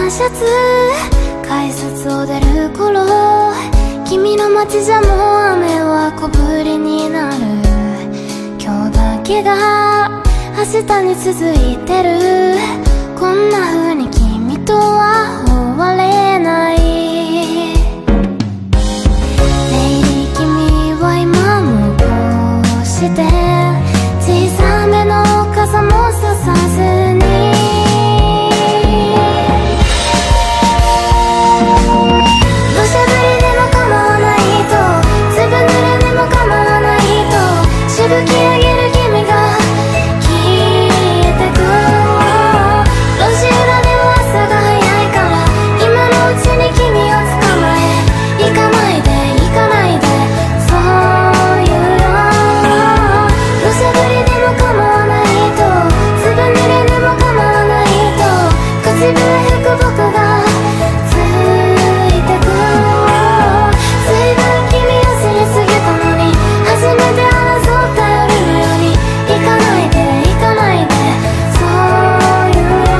シャツ改札を出る頃、君の街じゃもう雨は小降りになる。今日だけが明日に続いてる。こんな風に君とは終われない。レイリー君は今もこうして小さめの傘もささずに、土砂降りでも構わないと、ずぶ濡れでも構わないと、しぶき上げる君が消えてく。路地裏では朝が早いから、今のうちに君を捕まえ、行かないで行かないで、そう言うよ。土砂降りでも構わないと、ずぶ濡れでも構わないと、口笛吹く僕がついてく。ずいぶん君を知りすぎたのに、初めて争った夜のように、行かないで行かないで、そう言うよ。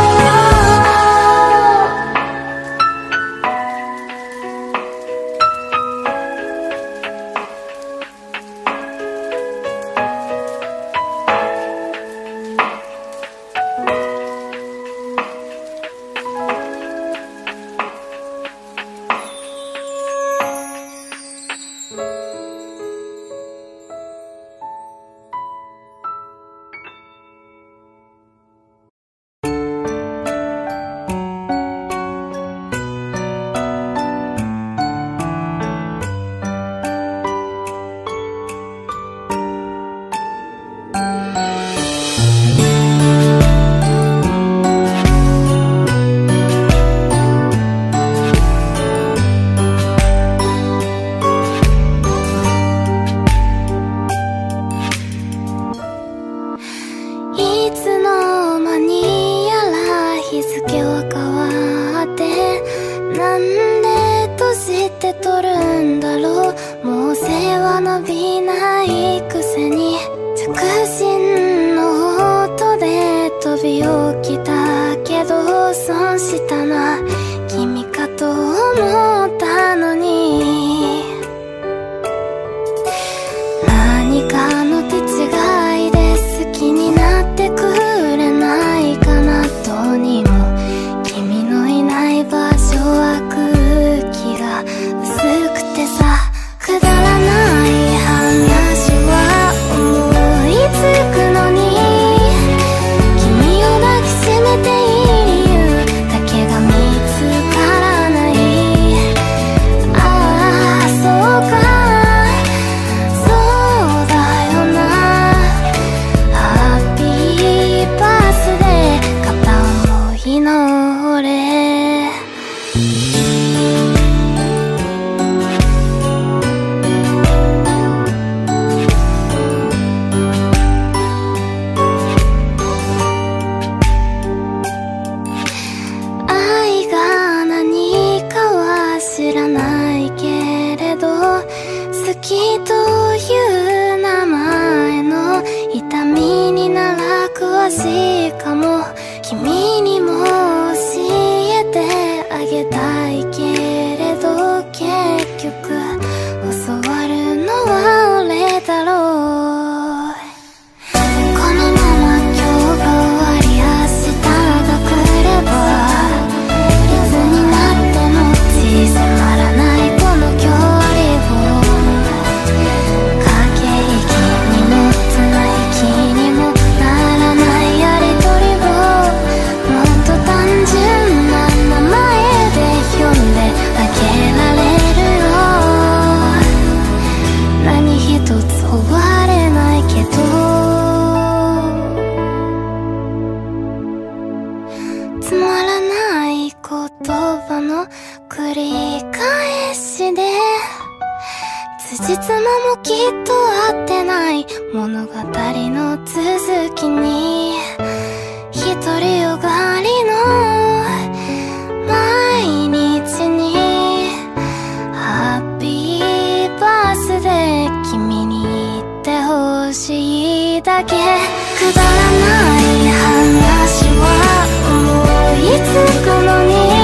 いつの間にやら日付は変わって、なんで年って取るんだろう。もう背は伸びないくせに、着信の音で飛び起きたけど、損したな君かと思ったのに、何かの手違いで好きになってくれないかな。どうにも君のいない場所は空気が薄くてさ、くだらない話は思いつくのに、君を抱きしめていい理由だけが見つからない。ああそうか、そうだよな。ハッピーバースデー片思いの俺。愛が何かは知らないけれど、好きという名前の痛みになら詳しいかも。君にも教えてあげたいけれど、結局教わるのは俺だろう。このまま今日が終わり、明日が来れば、いつになっても迫らないこの距離を、駆け引きにも綱引きにもならないやりとりを、もっと単純な名前で呼んであげられるよ。何一つ終われないけど、つまらない言葉の繰り返しで、辻褄もきっと合ってない物語の続きに、独りよがりの毎日に、ハッピーバースデー君に言ってほしいだけ。くだらない話は思いつくのに、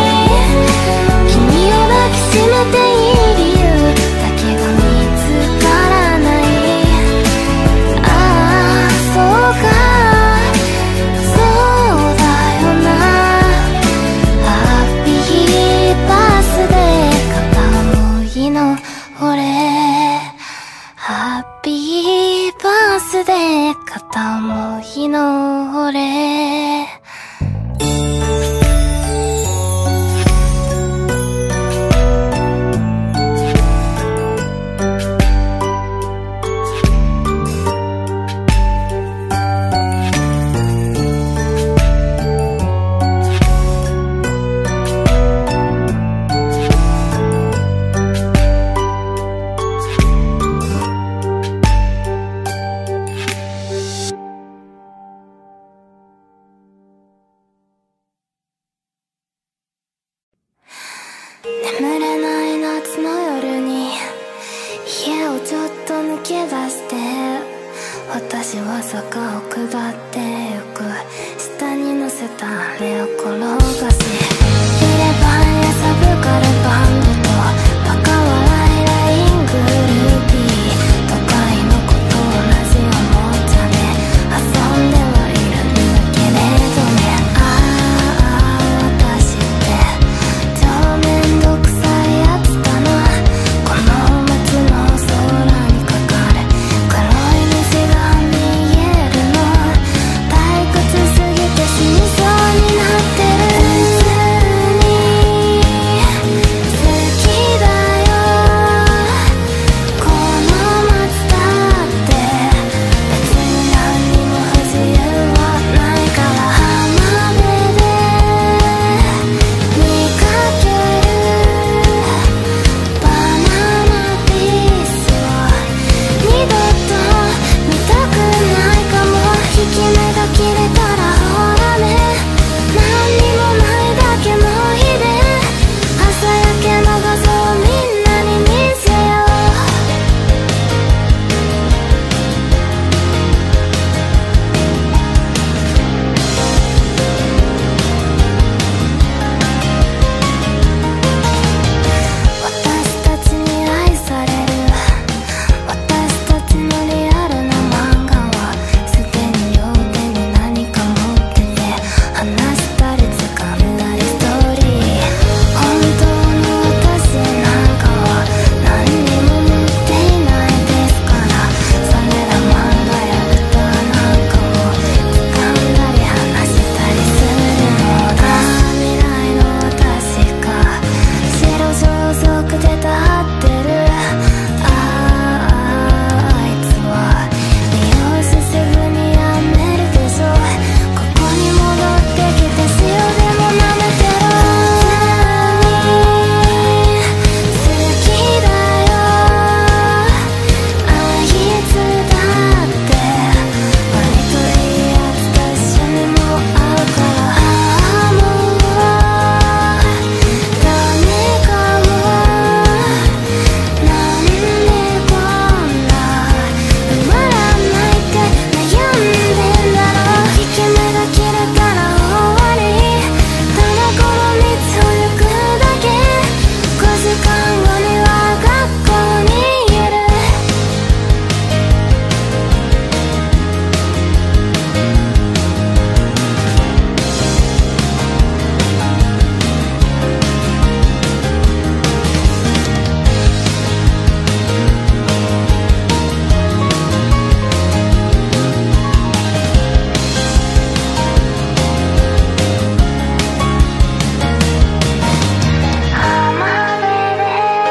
の俺。眠れない夏の夜に家をちょっと抜け出して、私は坂を下ってゆく。下に乗せたあれを転がし、入れ歯やサブカルバンドとバカ笑いライングルーピー、都会の子と同じおもちゃで遊んではいるんだけれどね。私って超めんどくさいやつだな。この街の空にかかる黒い虹が見えるの、退屈すぎて死にそうになってる。普通に好きだよこの街だって。別に何にも不自由はないから。浜辺で見かけるバナナピースを二度と見たくないかも。引き目が切れたらほらね、何にもないだけの日で朝焼けの画像をみんなに見せよう。私たちに愛される私たちのリアルな漫画はすでに両手に何か持ってて、話したり掴んだりストーリー。本当の私なんかは何にも持っていないですから。それら漫画や歌なんかも掴んだり話したりするのだ。未来の私が白装束で立ってる。あいつは利用しすぐにやめるでしょ。ここに戻ってきて塩でも舐めてろ。普通に好きだよあいつだって割といいやつと一緒にも会うから。もうダメかも。なんでこんな埋まらないって悩んでんだろう。引き目が切れたら終わり、ただこの道を行くだけ。5時間後には学校にいる。浜辺で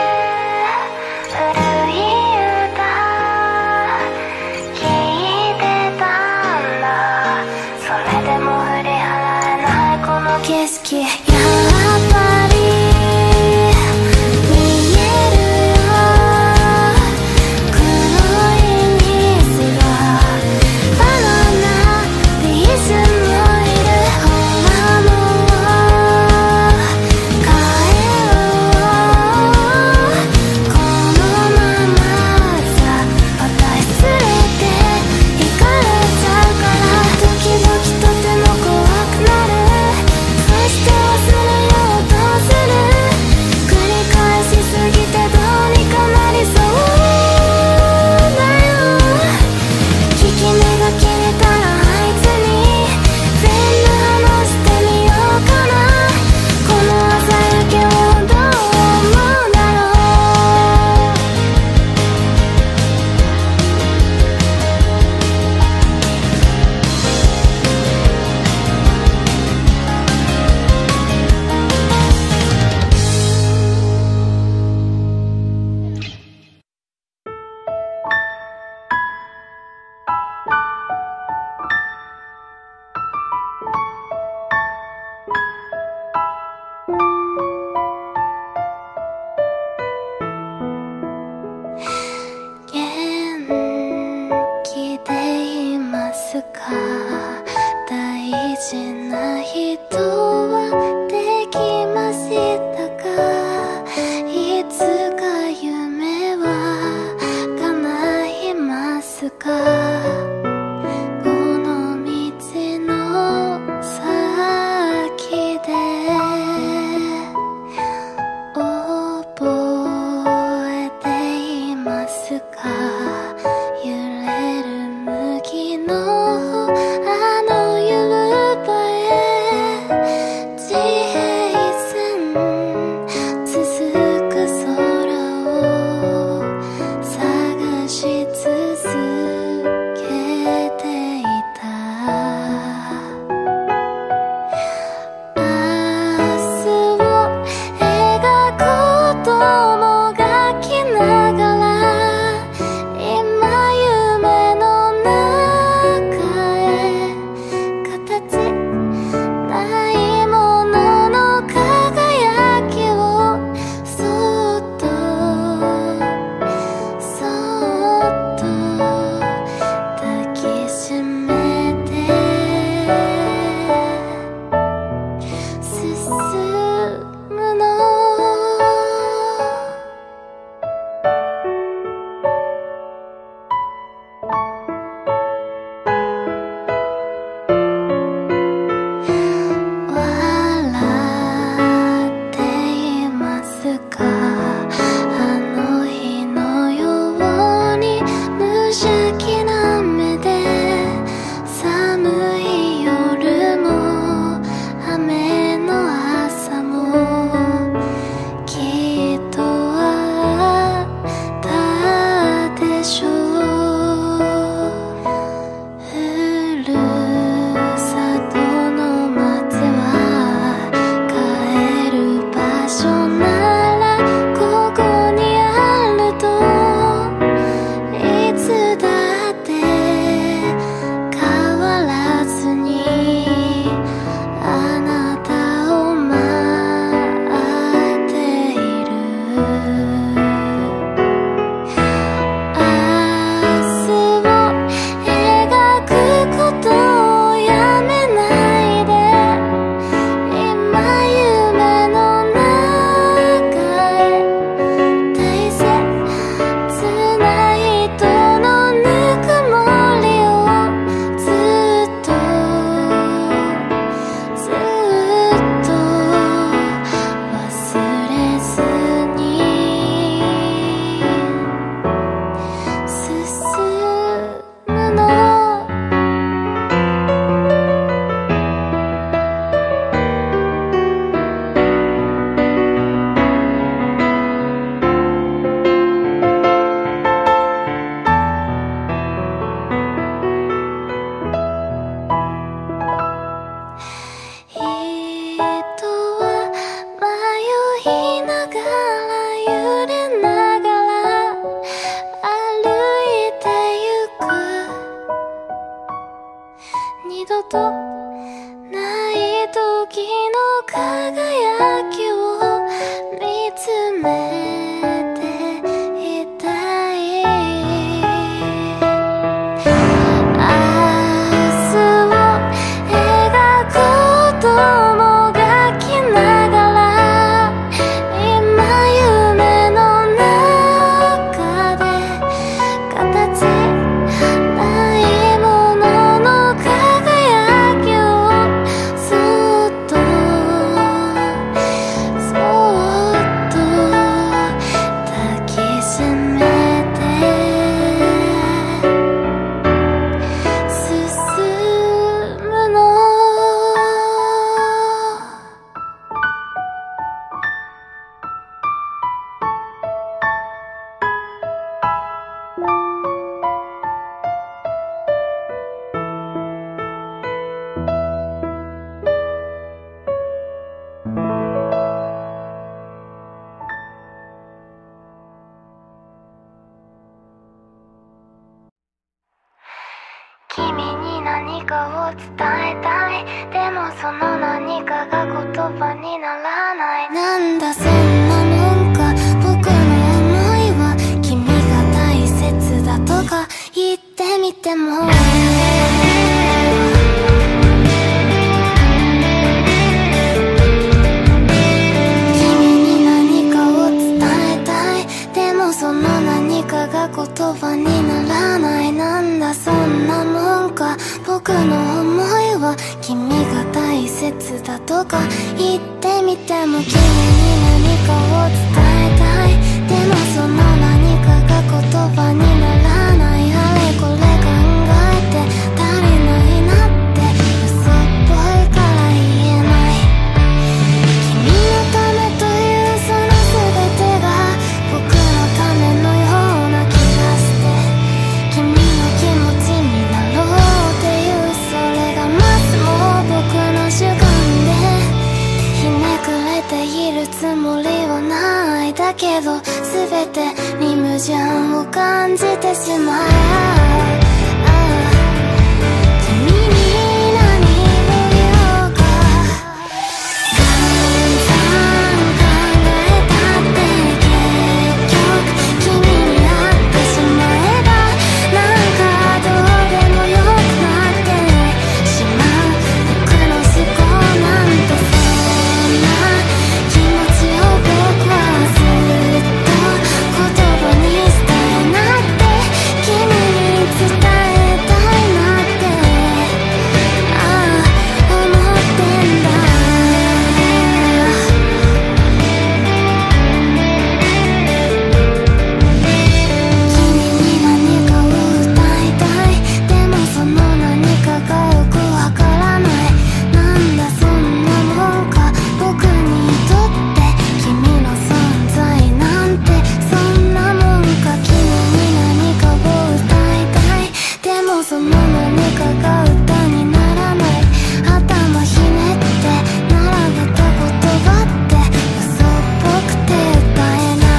古い歌聴いてたんだ。それでも振り払えないこの景色。やっぱり見えるよ黒い虹が。バナナビーズもいる。ほらもう帰ろう。このままじゃ私連れて行かれちゃうから。時々とても怖くなる。そして忘しな人はできましたか？いつか夢は叶いますか？この道の先で覚えていますか？揺れる麦のあの夕映え、地平線続く空を探し続けていた。明日を描くこともがきながら、今夢の中へ形ないものの輝きをそっとそっと抱きしめて進むの。笑っていますか？あの日のように無邪気な目で、寒い夜も雨の朝もきっとあったでしょう。ふるさとの街は帰る場所ならここにあると、いつだって変わらずにあなたを待っている。明日を描くことをやめないで、今夢の中へ大切な人のぬくもりをずっとずっと忘れずに進むの。人は迷いながら揺れながら歩いてゆく。二度とない時の輝きを見つめていたい。明日を描くこともがきながら、今夢の中で形ないものの輝きをそっとそっとは君が大切だとか言ってみても君に何かを伝えたい。でもその何かが言葉にならない。あれこれ考えて足りないなって嘘っぽいから言えない。君のためというその全てが僕のためのような気がして君の気持ちになろうっていうそれがますも僕の主観でひねくれているつもりはないだけど全てに矛盾を感じてしまう。君に何を言おうか散々考えたって結局君に会ってしまえばなんかどうでもよくなってしまう。僕の思考なんてそんな気持ちを僕はずっと言葉にしたいなって君に伝えたいなって思ってんだ。君に何かを歌いたい。でもその何かがよくわからない。なんだそんなもんか僕にとって君の存在なんてそんなもんか。君に何かを歌いたい。でもその何かが歌にならない。頭ひねって並べた言葉って嘘っぽくて歌えない。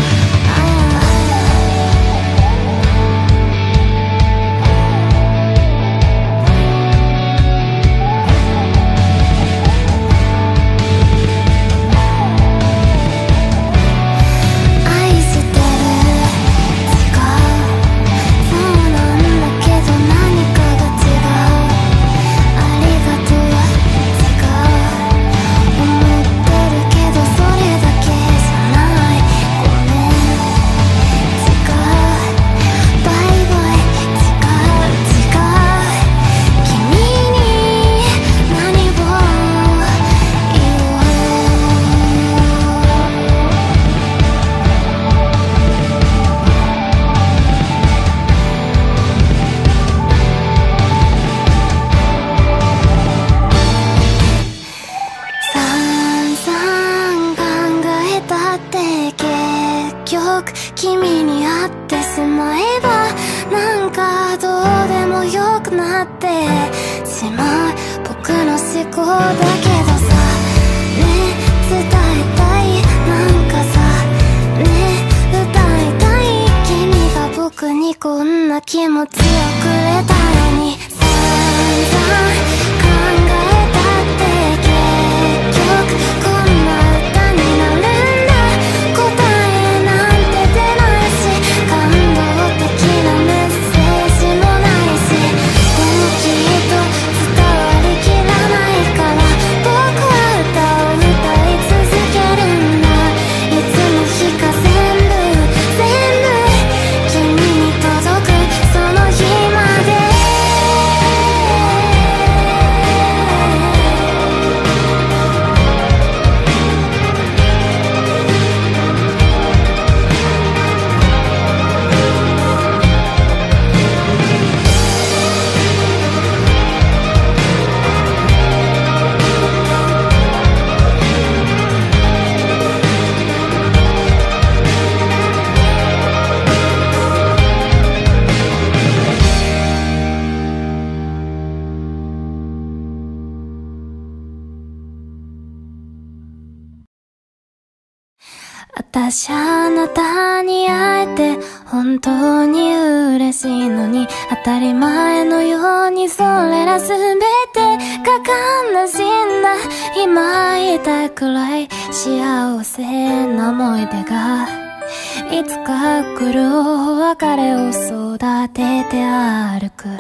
愛してる違うそうなんだけど何かが違う。ありがとう違う思ってるけどそれだけじゃない。ごめん違うバイバイ違う君に何を言おう。散々考えたって結局君に会ってしまえばなんかどうでもよくなってしまう。僕の思考だけどさね伝えたいなんかさね歌いたい。君が僕にこんな気持ちをくれたのに散々考えたって結局こんな歌になるんだ。答えなんて出ないし感動的なメッセージもないしでもきっと伝わりきらないから僕は歌を歌い続けるんだ。いつの日か全部君に届くその日まで。私あなたに会えて本当に嬉しいのに当たり前のようにそれら全てが悲しいんだ。今言いたいくらい幸せな思い出がいつか来るお別れを育てて歩く。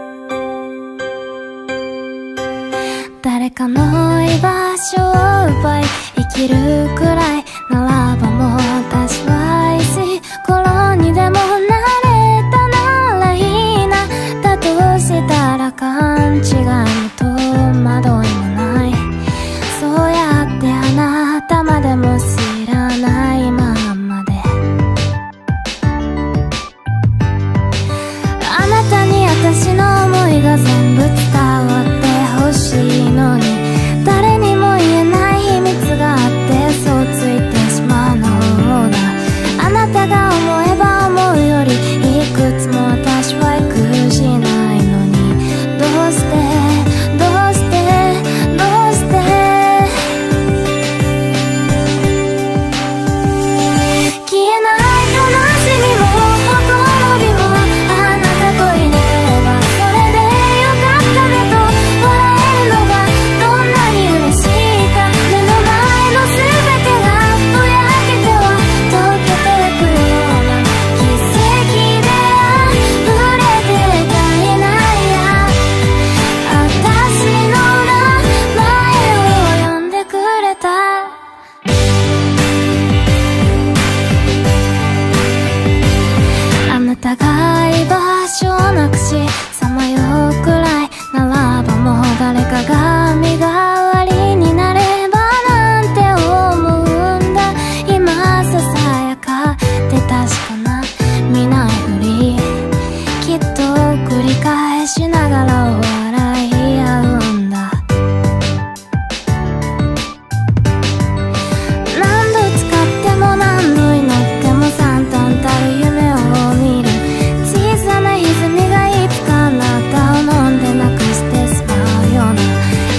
誰かの居場所を奪い生きるくらいならばもう私は石ころにでもなれたならいいな。だとしたら勘違いも誰かが身代わりになればなんて思うんだ。今ささやかで確かな見ないふり、きっと繰り返しながら笑い合うんだ。何度使っても何度祈っても惨憺たる夢を見る。小さな歪みがいつかあなたを飲んでなくしてしまうような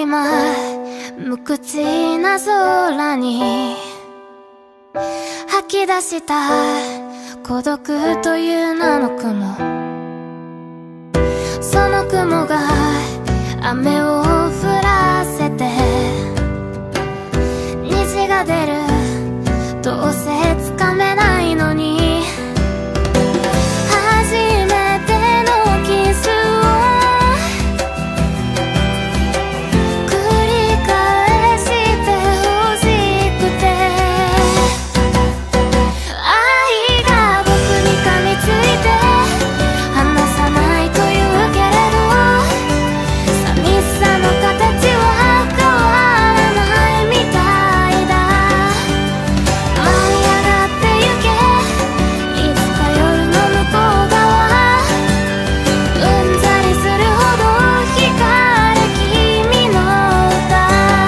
今無口な空に吐き出した孤独という名の雲、その雲が雨を降らせて虹が出る、どうせつかめないのに初めてのキスを繰り返してほしくて、愛が僕に噛みついて離さないというけれど、寂しさの形は変わらないみたいだ。舞い上がってゆけ、いつか夜の向こう側、うんざりするほど光る君の歌。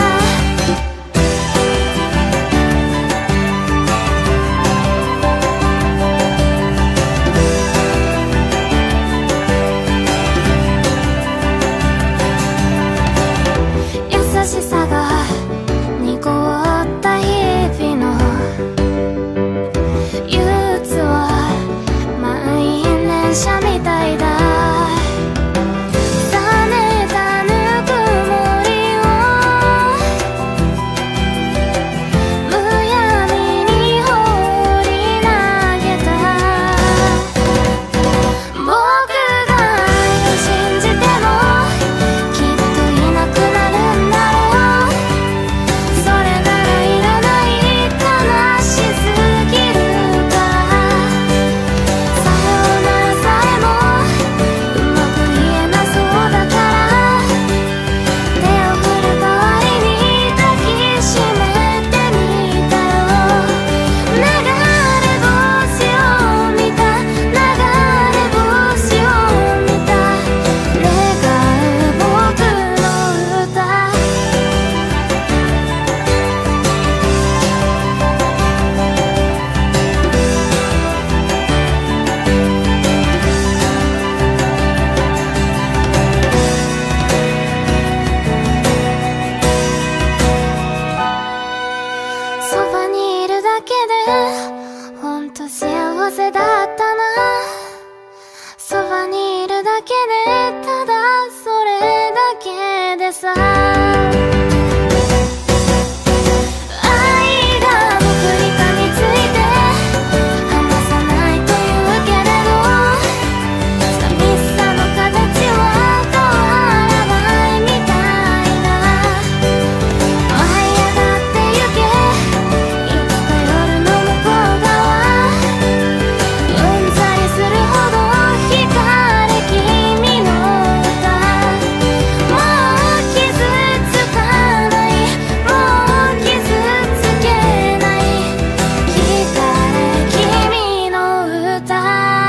優しさが濁った日々の憂鬱は満員電車みたいだ。冷めたぬくもりをむやみに放り投げた。僕が愛を信じてもきっといなくなるんだろう。それならいらない、悲しすぎるから。さよならさえもうまく言えなそうだから、手を振る代わりに抱きしめてみたよ。流れ星を見た、流れ星を見た、願う僕の歌。そばにいるだけでほんと幸せだったな。そばにいるだけでただそれだけでさ。愛が僕に噛みついて離さないというけれど、寂しさの形は変わらないみたいだ。舞い上がってゆけ、いつか夜の向こう側、うんざりするほど光る君の歌。もう傷つかない、もう傷つけない、光る君の歌。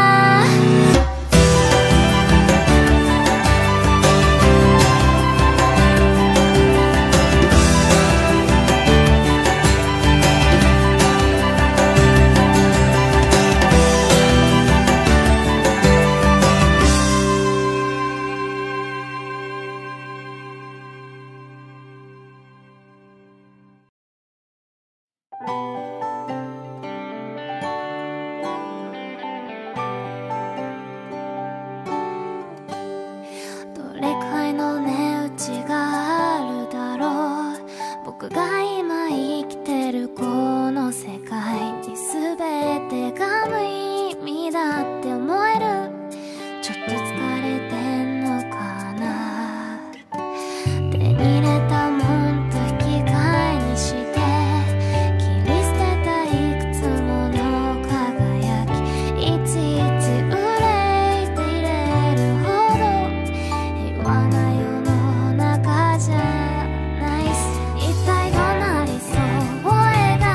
どれくらいの値打ちがあるだろう。僕が今生きてるこの世界に全てが無意味だって思える。ちょっと疲れてんのかな。手に入れたもんと引き換えにして切り捨てたいくつもの輝き、いちいち憂いていれるほど平和な世の中じゃないし、一体どんな理想を描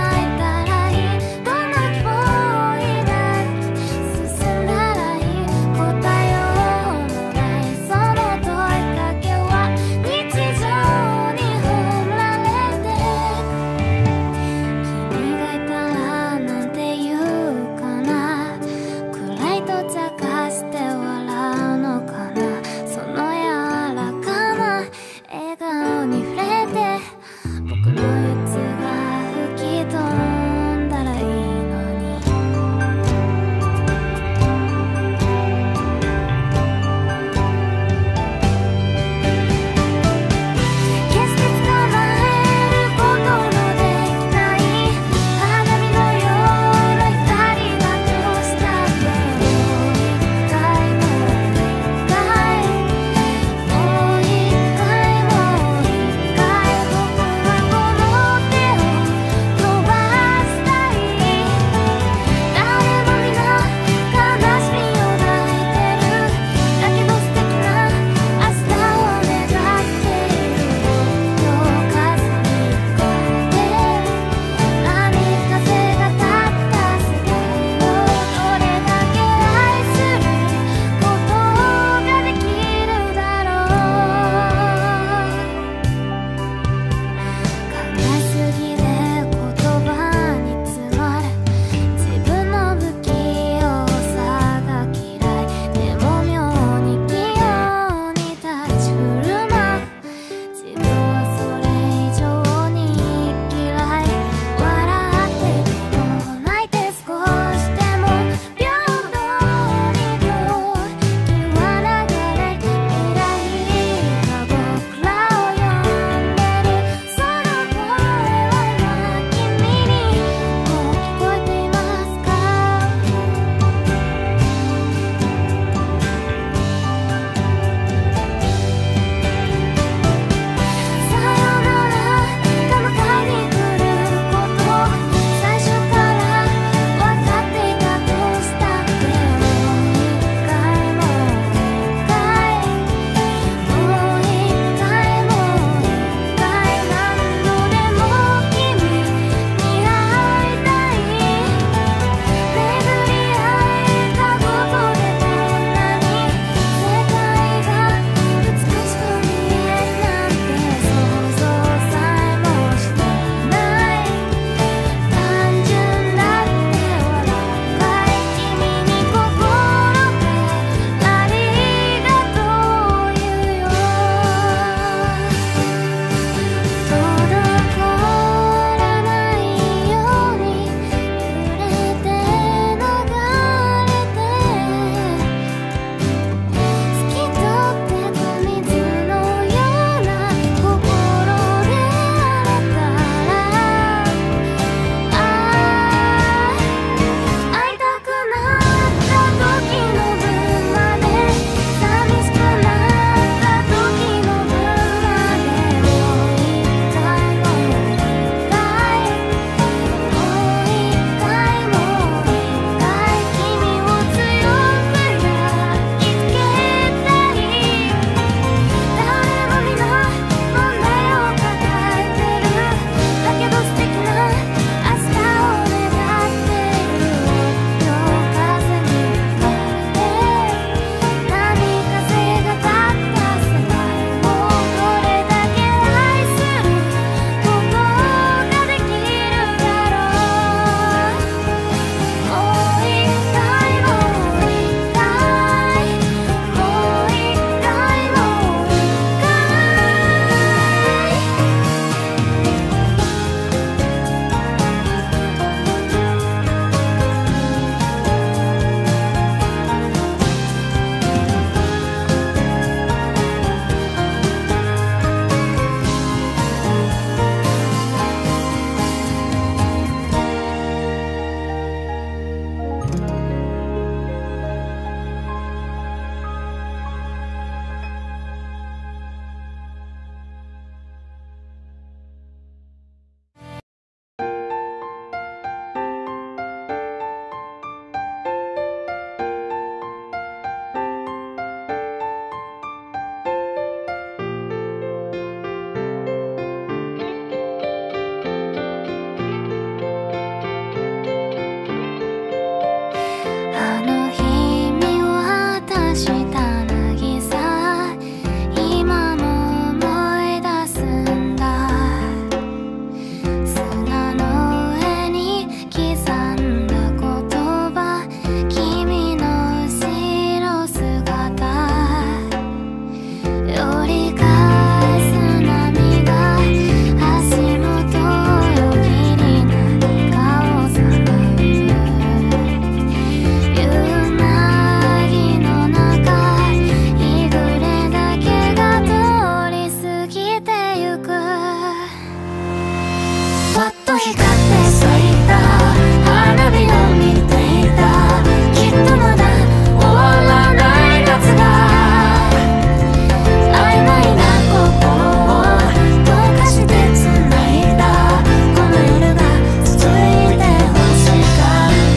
光って咲いた花火を見ていた。きっとまだ終わらない夏が曖昧な心を溶かして繋いだ。この夜が続いて欲しかった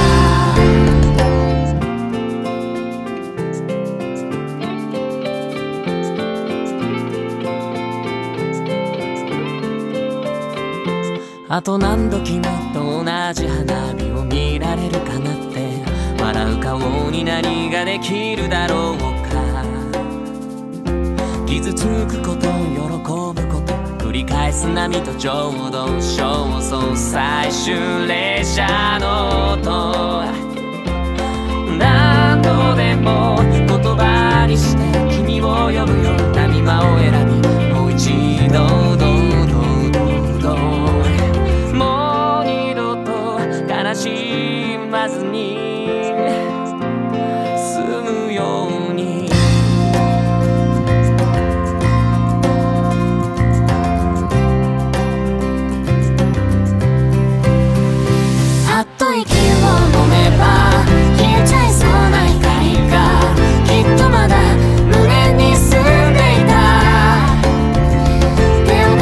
。あと何度君と同じ花火を見られるかなって。笑う顔に何ができるだろうか。傷つくこと喜ぶこと繰り返す波とちょうど焦燥最終列車の音。何度でも言葉にして君を呼ぶよ。波間を選びもう一度もう二度と悲しまずに済むように。あっと息を飲めば消えちゃいそうな怒りがきっとまだ胸に住んでいた。電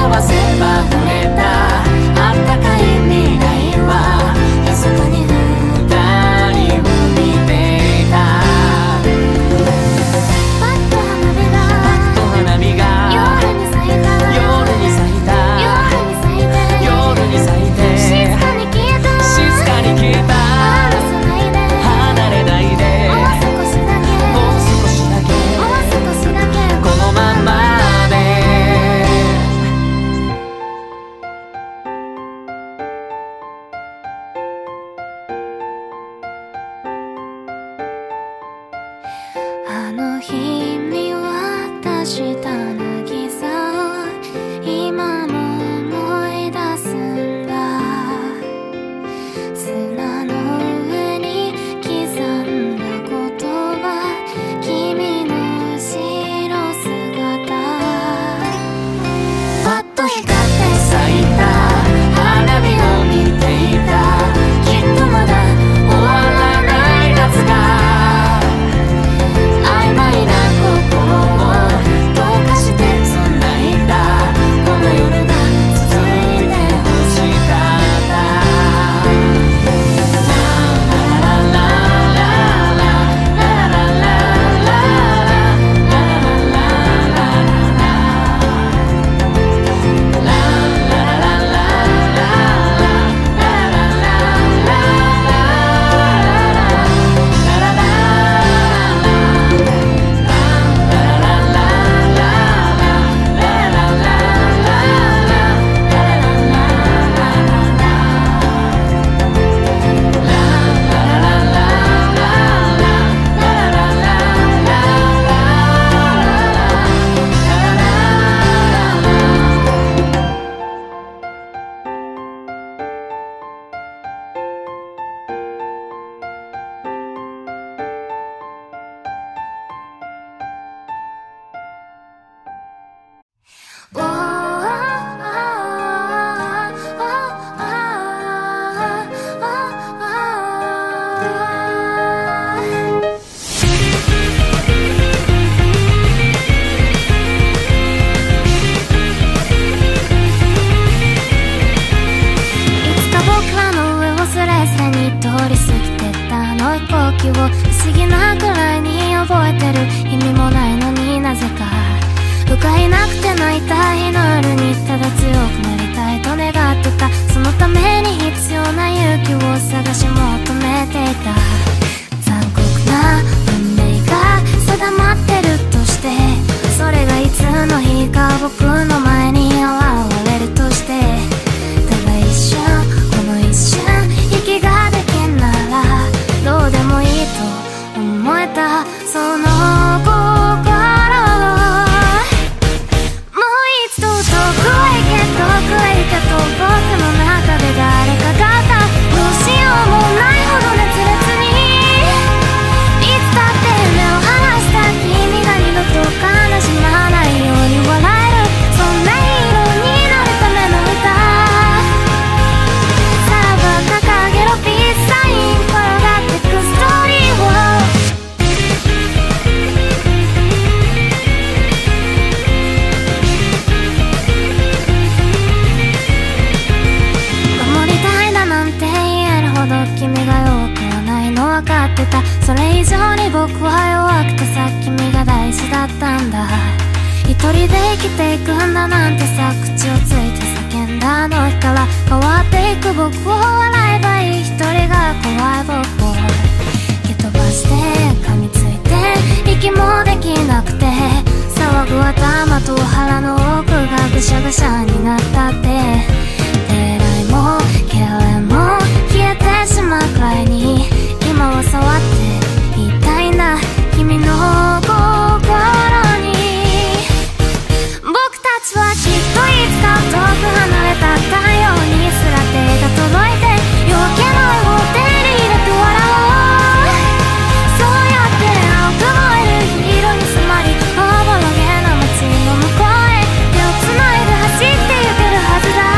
ていくんだなんてさ口をついて叫んだあの日から変わっていく僕を笑えばいい一人が怖い僕を蹴飛ばして噛みついて息もできなくて騒ぐ頭と腹の奥がぐしゃぐしゃになったって手洗いも痙攣も消えてしまうくらいに今は触っていたいんだ君の心に僕たちはきっといつか遠く離れた太陽にすら手が届いて夜明けの絵を手に入れて笑おうそうやって青く燃える色に染まりおぼろげな街の向こうへ手をつないで走ってゆけるはずだ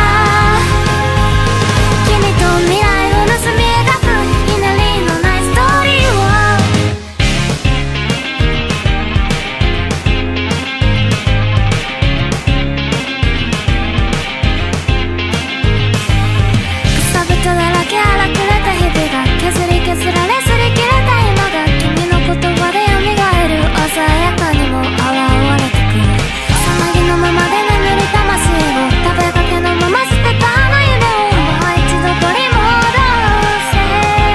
君と未来を盗み描くひねりのないストーリーを草ぶただらけ荒くれた日々が削り削られ擦り切れた今が君の言葉で蘇る鮮やかにも現れてくるさなぎのままで眠る魂を食べかけのまま捨てたあの夢をもう一度取り戻せ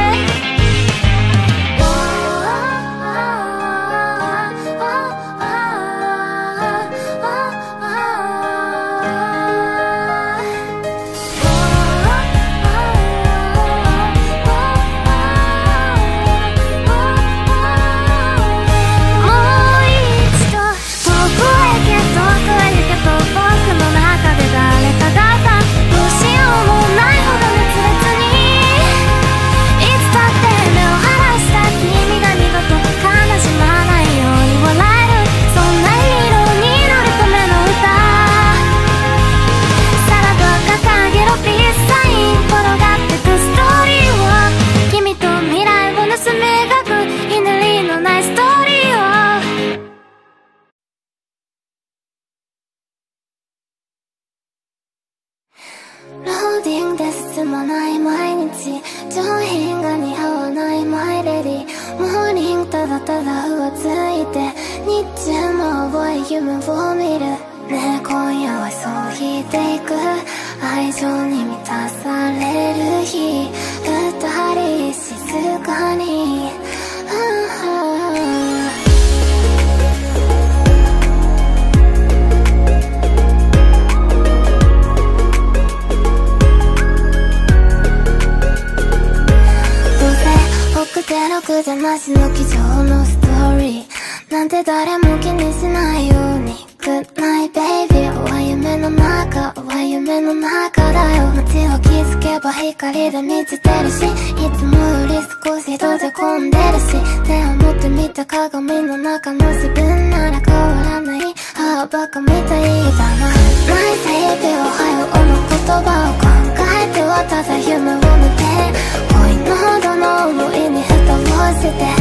ローディングで進まない毎日上品が似合わないマイレディモーニングただただ浮ついて日中も淡い夢を見るねえ今夜はそう引いていく愛情に満たされる日二人静かに6じゃなしの机上のストーリーなんて誰も気にしないように Good night baby は夢の中は夢の中だよ街を気づけば光で満ちてるしいつもより少し閉じ込んでるし手を持ってみた鏡の中の自分なら変わらないああバカみたいだな Good night baby おはようの言葉を考えてはただ夢を見て恋のどの想いに蓋をして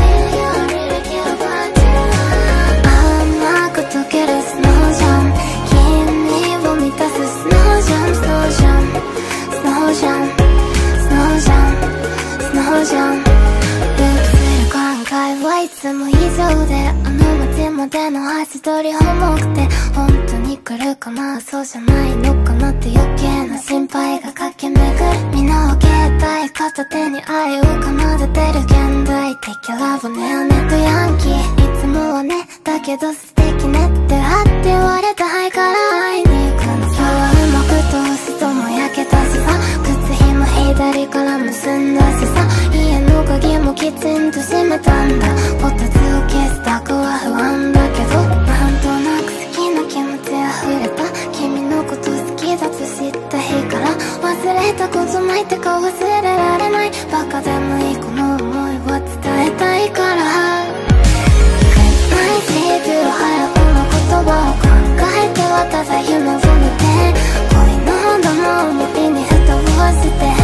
甘く溶けるスノージャン君を満たすスノージャンスノージャンスノージャンスノージャンスノージャンループする考えはいつも以上であの街までの足取り重くて本当に来るかなそうじゃないのかなって余計な心配が駆け巡る身の携帯片手に愛を奏でてる現代的ラブネオネとヤンキーいつもはねだけど素敵ねってあって言われたいから会いに行くの今日はうまく通すとも焼けたしさ靴ひも左から結んだしさ家の鍵もきちんと閉めたんだこたつを消したくは不安だけどなんとなく好きな気持ち溢れた君のこと好きだと知った日から忘れたことないってか忘れられないバカでもいいこの思いは伝えたいからGood night baby おはようの言葉を考えてはただ夢を見て恋のどの想いに蓋をして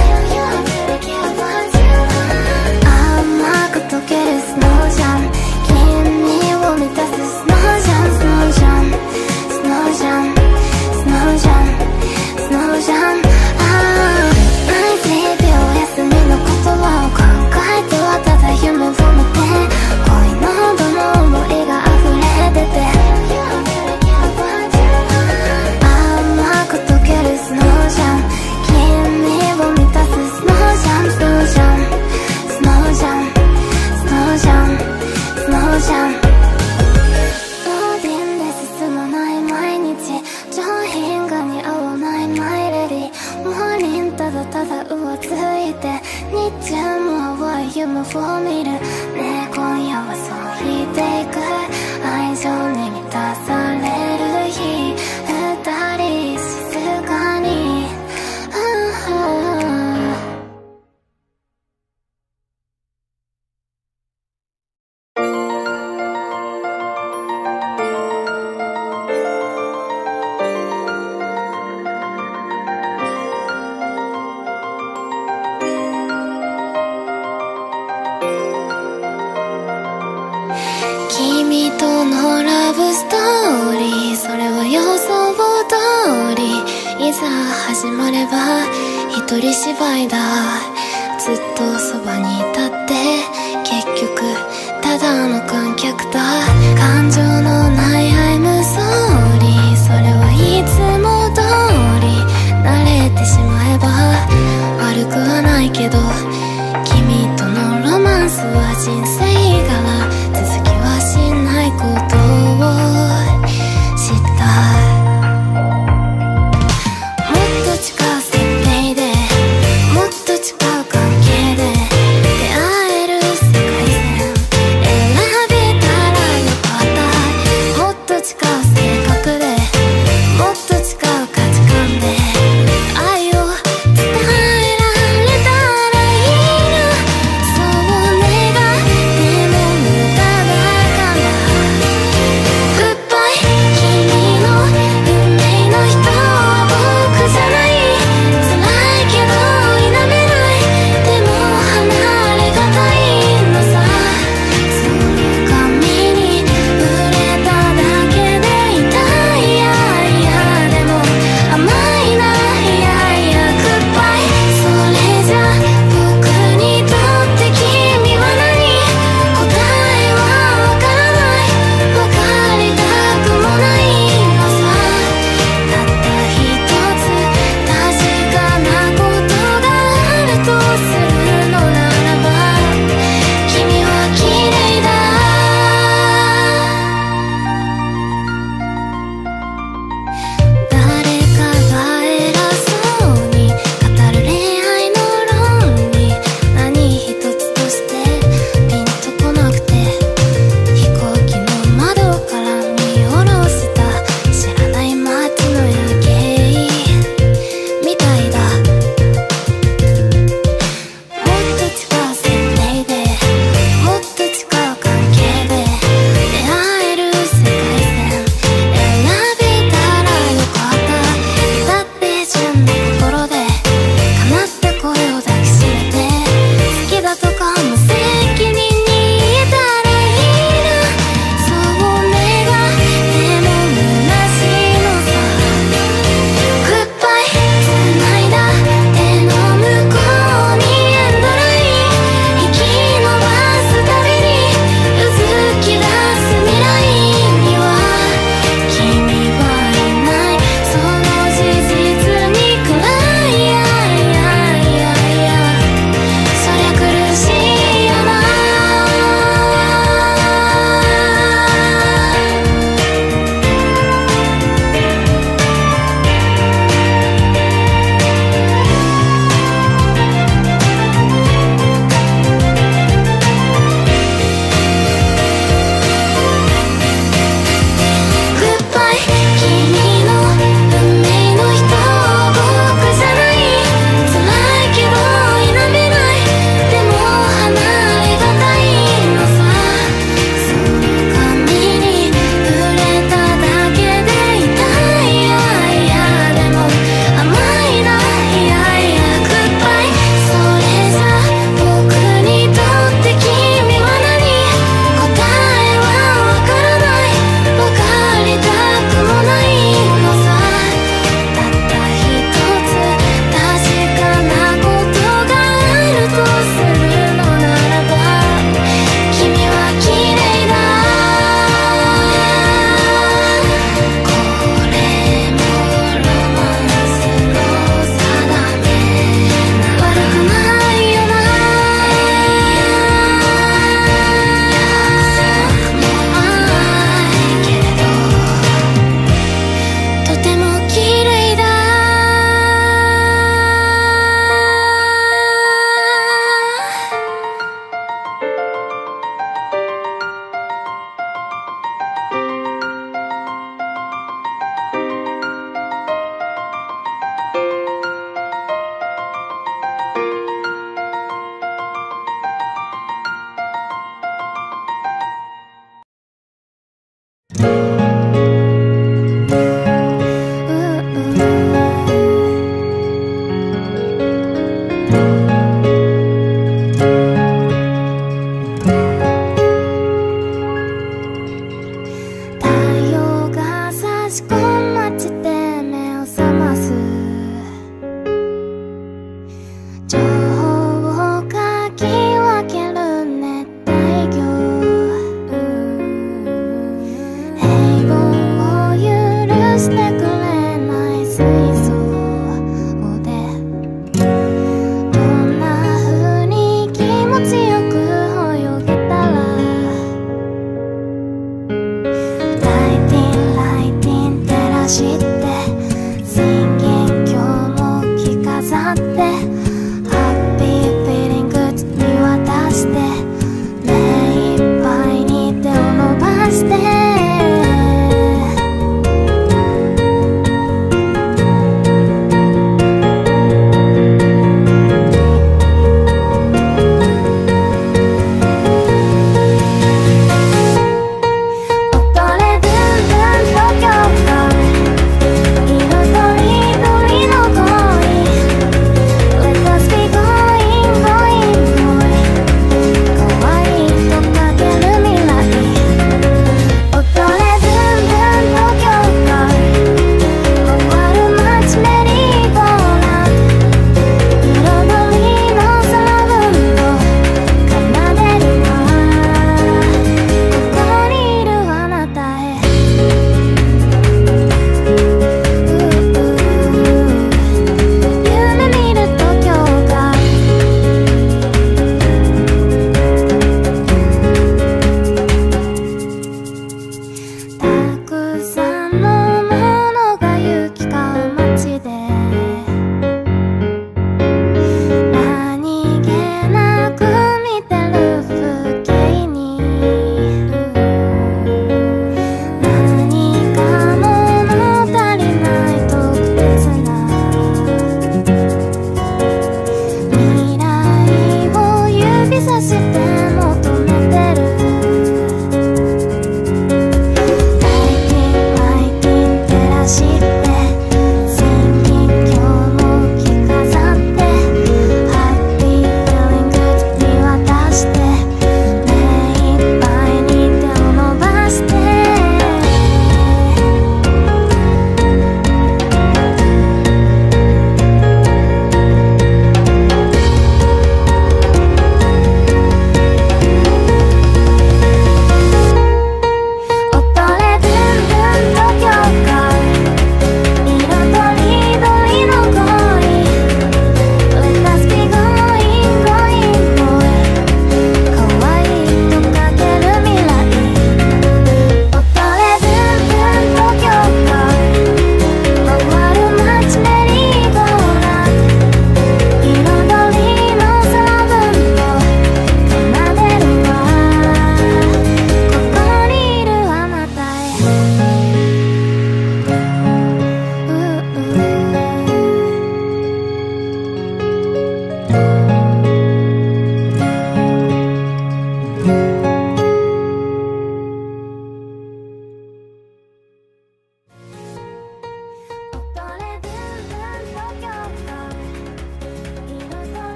甘く溶けるスノージャン君を満たすスノージャンスノージャンスノージャンスノージャンスノージャンBaby お休みの言葉を考えてはただ夢を見て恋のどの想いが溢れ出てただ浮ついて日中も淡い夢を見るね。今夜はそう言っていく愛情に満たされる日、二人静かに、君とのラブストーリー、それは予想通り、いざ始まれば一人芝居だ。ずっとそばにいたって結局ただの観客だ。感情のない I'm sorry、 それはいつも通り慣れてしまえば悪くはないけど、君とのロマンスは人生柄、続きはしないことを知った。もっと近い設定でもっと近い関係で出会える世界線選べたらよかった。もっと近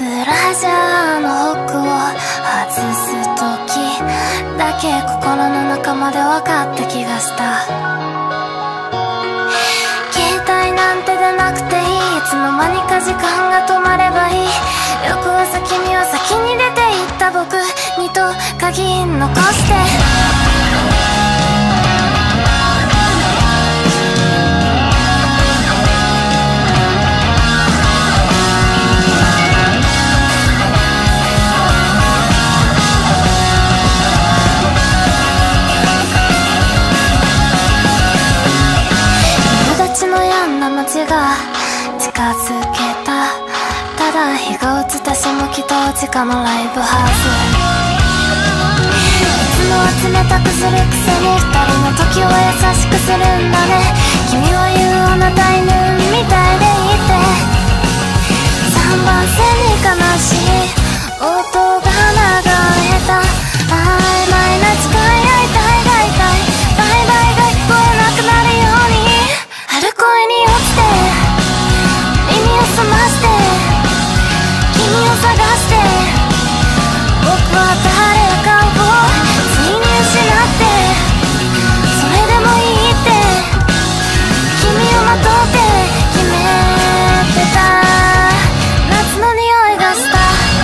ブラジャーのホックを外す時だけ心の中まで分かった気がした。携帯なんて出なくていい、いつの間にか時間が止まればいい。翌朝君は先に出て行った僕にと鍵残して街が近づけた、ただ日が落ちた下北地下のライブハウス。いつもは冷たくするくせに二人の時を優しくするんだね。君は言うあなた犬みたいでいて、3番線に悲しい音が流れた。曖昧な誓い合いたいが痛い、バイバイが聞こえなくなるようにある声に落ちて耳を澄まして君を探して、僕は誰かをついに失ってそれでもいいって君をまとって決めてた。夏の匂いがした。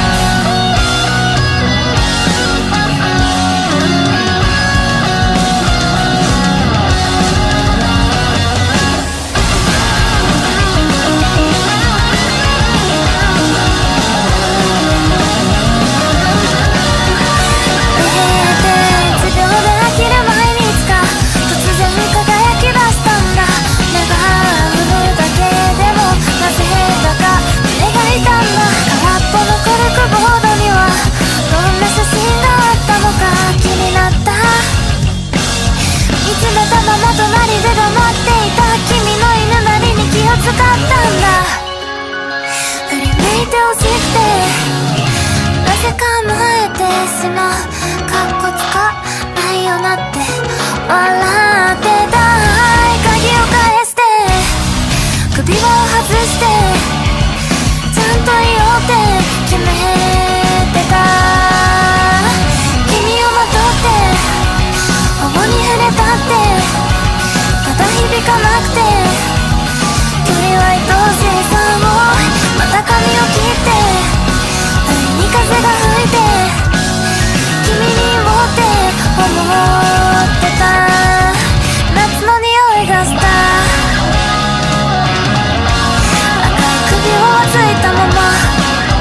隣で黙っていた君の犬なりに気を使ったんだ。振り向いてほしくてなぜか甘えてしまう。かっこつかないよなって笑ってた。鍵を返して首輪を外してちゃんと言おうって決めてた。君をまとって頬に触れたって響かなくて、距離は愛おしさをまた髪を切って不意に風が吹いて君に持って思ってた。夏の匂いがした。赤い首をついたまま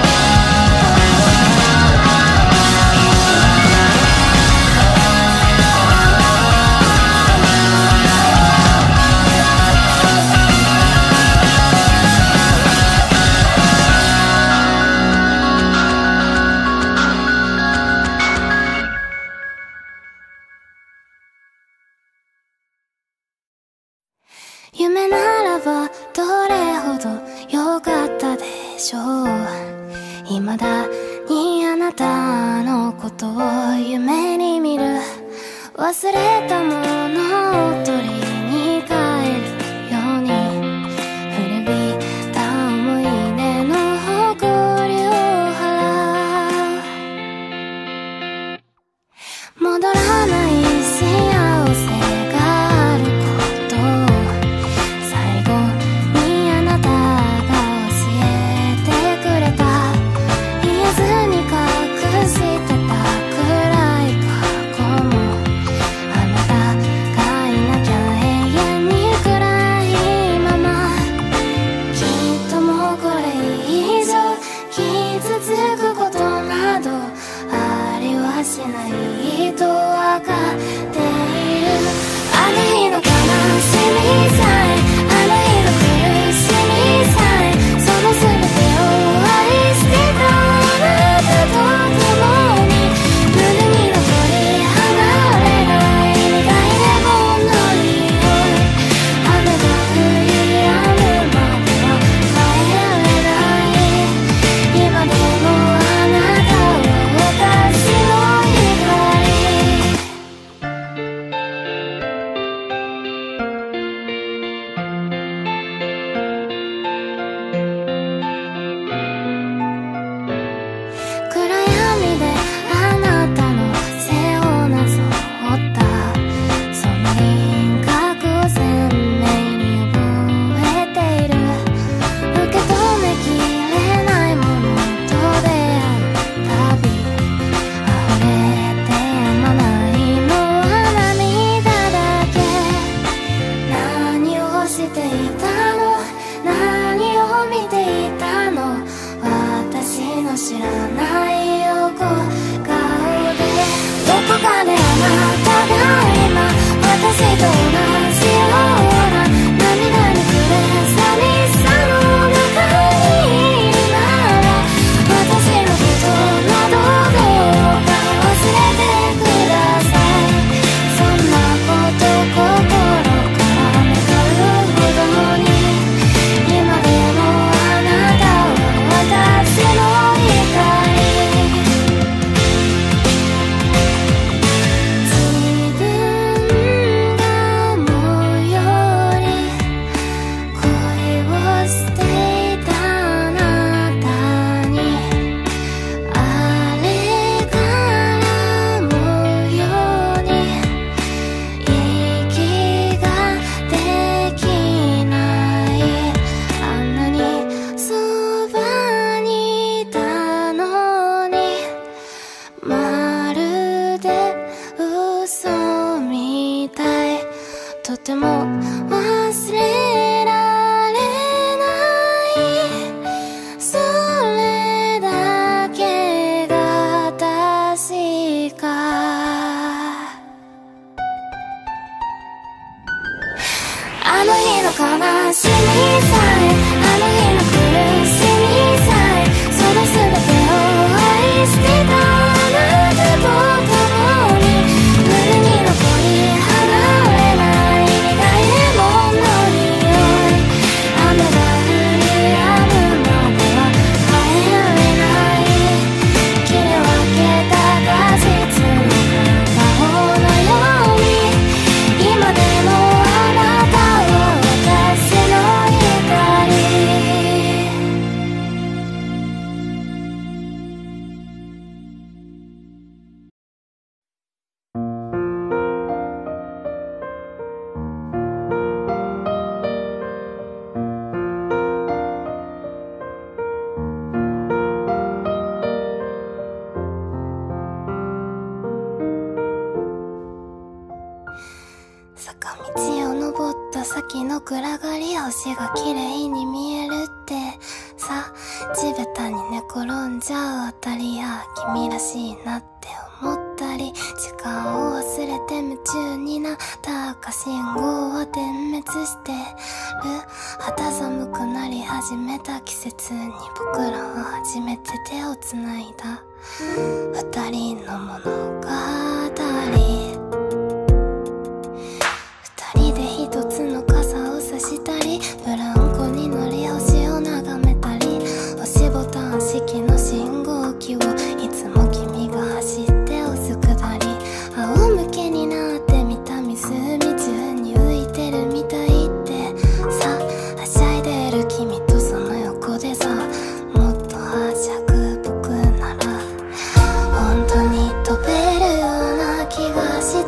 夢ならばどれほど良かったでしょう。未だにあなたのことを夢に見る。忘れたものを取りに帰るように古びた思い出の誇りを払う。戻らない幸せがあることを最後にあなたが教えてくれた。言えずに隠してた暗い過去もあなたがいなきゃ永遠に暗いまま。きっともうこれ以上傷つくことなどありはしないとわかっている。あの日の悲しみさえあの日の苦しみさえその全てを愛してたあなたと共に胸に残り離れない苦いレモンの匂い。雨が降り止むまでは帰れない今でもあなたは私の光。 知らない横顔でどこかであなたが今私と同じような涙に暮れ寂しさの中にいるなら私のことなどどうか忘れてください。そんなこと心から願うほどに今でもあなたは私の光。自分が思うより恋をしていたあなたにあれから思うように息ができない。あんなにそばにいたのにまるで嘘みたい。とても忘れられないそれだけが確か。あの日の悲しみさえあの日の苦しみさえその全てを愛してたあなたと共に胸に残り離れない苦いレモンの匂い。雨が降り止むまでは帰れない切り分けた果実の片方のように今でもあなたは私の光。坂道を登った先の暗がり星が綺麗に見えるってさ地べたに寝転んじゃうあたりや君らしいなって思ったり時間を忘れて夢中になった赤信号は点滅してる肌寒くなり始めた季節に僕らは初めて手をつないだ二人の物語。二人で一つの傘を差したりブランコに乗り星を眺めたり押しボタン式の信号機をいつも君が走って押すくだり仰向けになってみた湖中に浮いてるみたいってさはしゃいでる君とその横でさもっとはしゃぐ僕なら本当に飛べるような気がして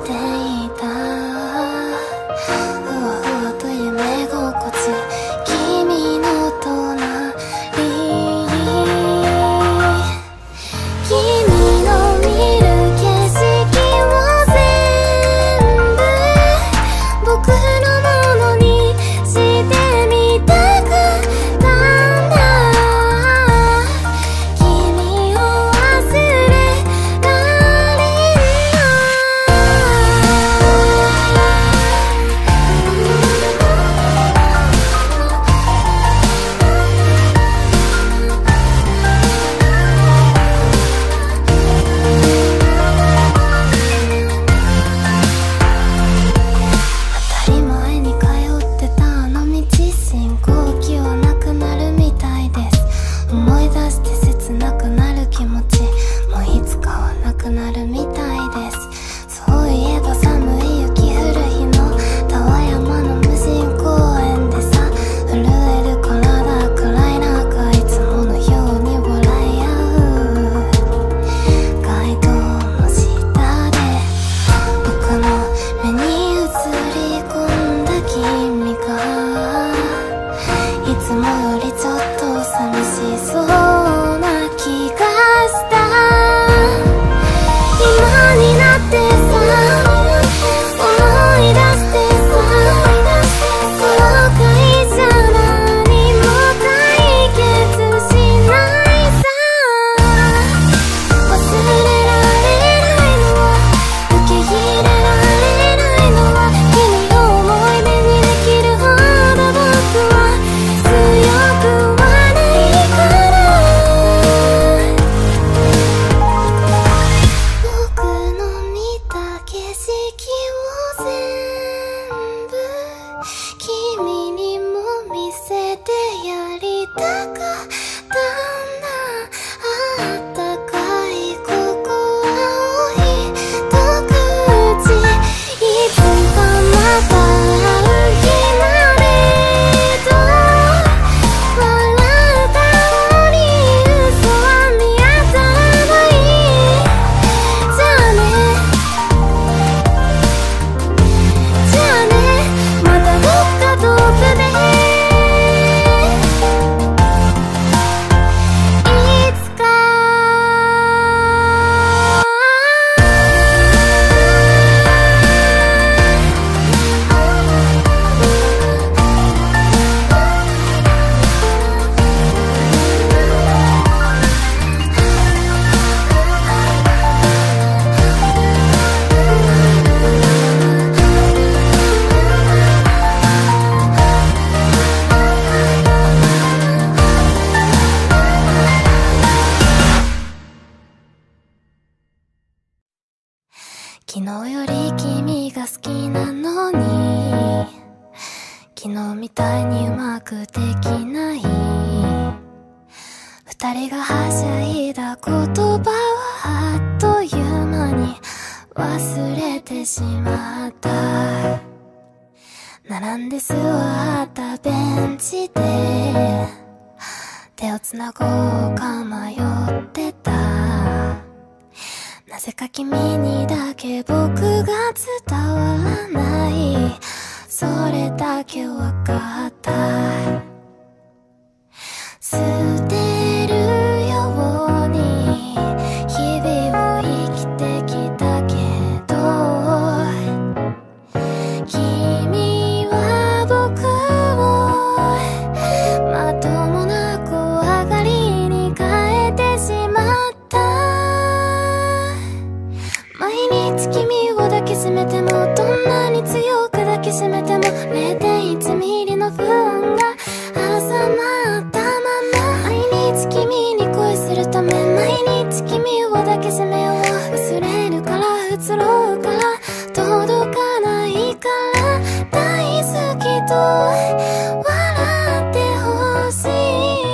昨日より君が好きなのに昨日みたいにうまくできない。二人がはしゃいだ言葉はあっという間に忘れてしまった。並んで座ったベンチで手をつなごうか迷ってた。なぜか君にだけ僕が伝わらない、それだけわかった。捨てるように日々を生きてきたけど、君は僕をまともな怖がりに変えてしまった。毎日君を抱きしめても、どんなに強く抱きしめても 0.1 ミリの不安が挟まったまま。毎日君に恋するため、毎日君を抱きしめよう。薄れるから移ろうから届かないから、大好きと笑ってほしい。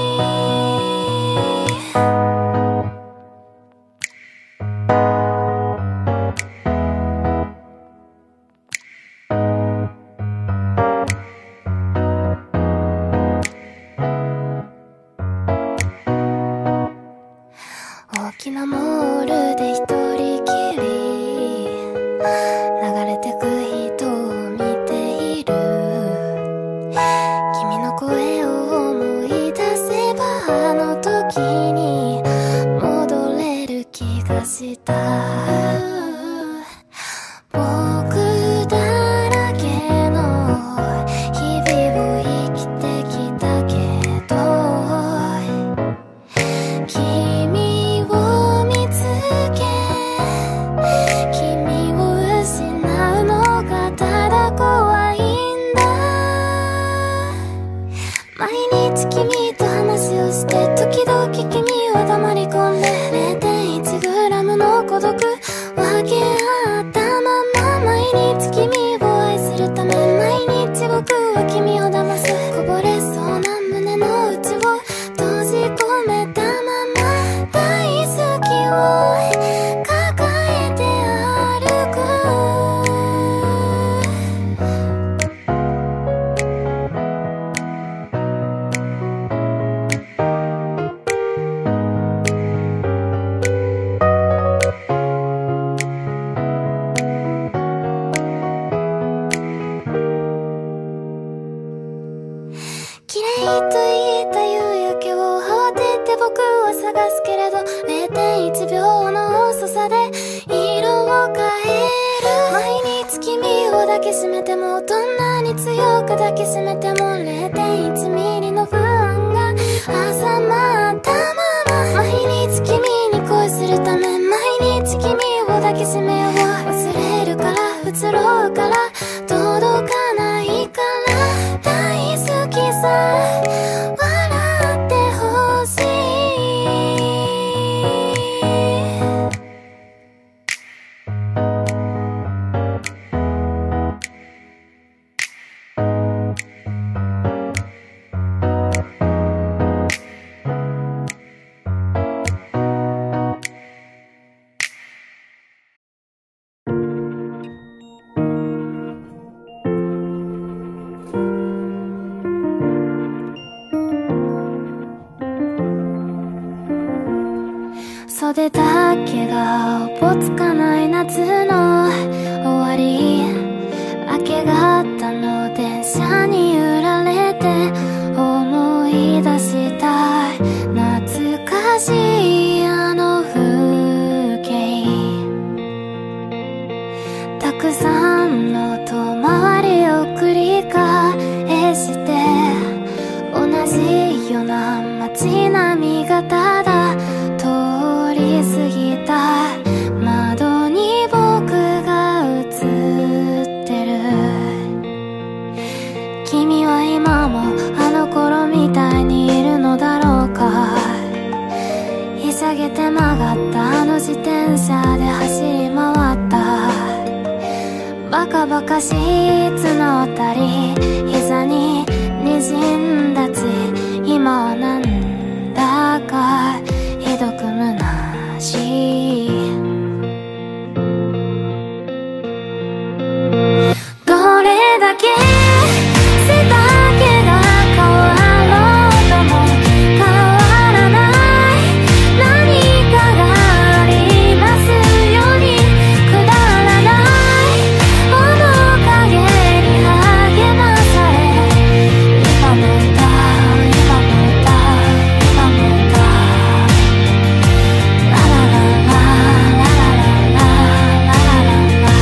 大きなモールで一人きり流れてく人を見ている。君の声を思い出せばあの時に戻れる気がした。僕だらけの日々を生きてきたけど、君を見つけ君を失うのがただ怖いんだ。毎日君と話をして、時々君は黙り込んで 0.1 グラムの孤独分け合ったまま。毎日君を愛するため、毎日僕は君を騙す。こぼれそうな胸の内を閉じ込めたまま、大好きを抱えて歩く。綺麗と言えた夕焼けを慌てて僕は探すけれど、 0.1 秒の遅さで色を変える。毎日君を抱きしめても、どんなに強く抱きしめても 0.1 ミリの不安が挟まったまま。毎日君に恋するため、毎日君を抱きしめよう。忘れるから移ろうから届かないから、大好きさ笑ってほしい。袖だけがおぼつかない夏の終わり。明け方の電車に揺られて思い出した懐かしいあの風景。たくさんの遠回りを繰り返して、同じような街並みがただ通り過ぎた。窓に僕が映ってる。君は今もあの頃みたいにいるのだろうか。ひしゃげて曲がったあの自転車で走り回った。 バカバカしい募ったり膝に滲んだ血、今はなんだかひどく虚しい。どれだけ背丈が変わろうとも変わらない何かがありますように、くだらない面影に励まされ、今も歌う今も歌う今も歌う、ラララララララララララ。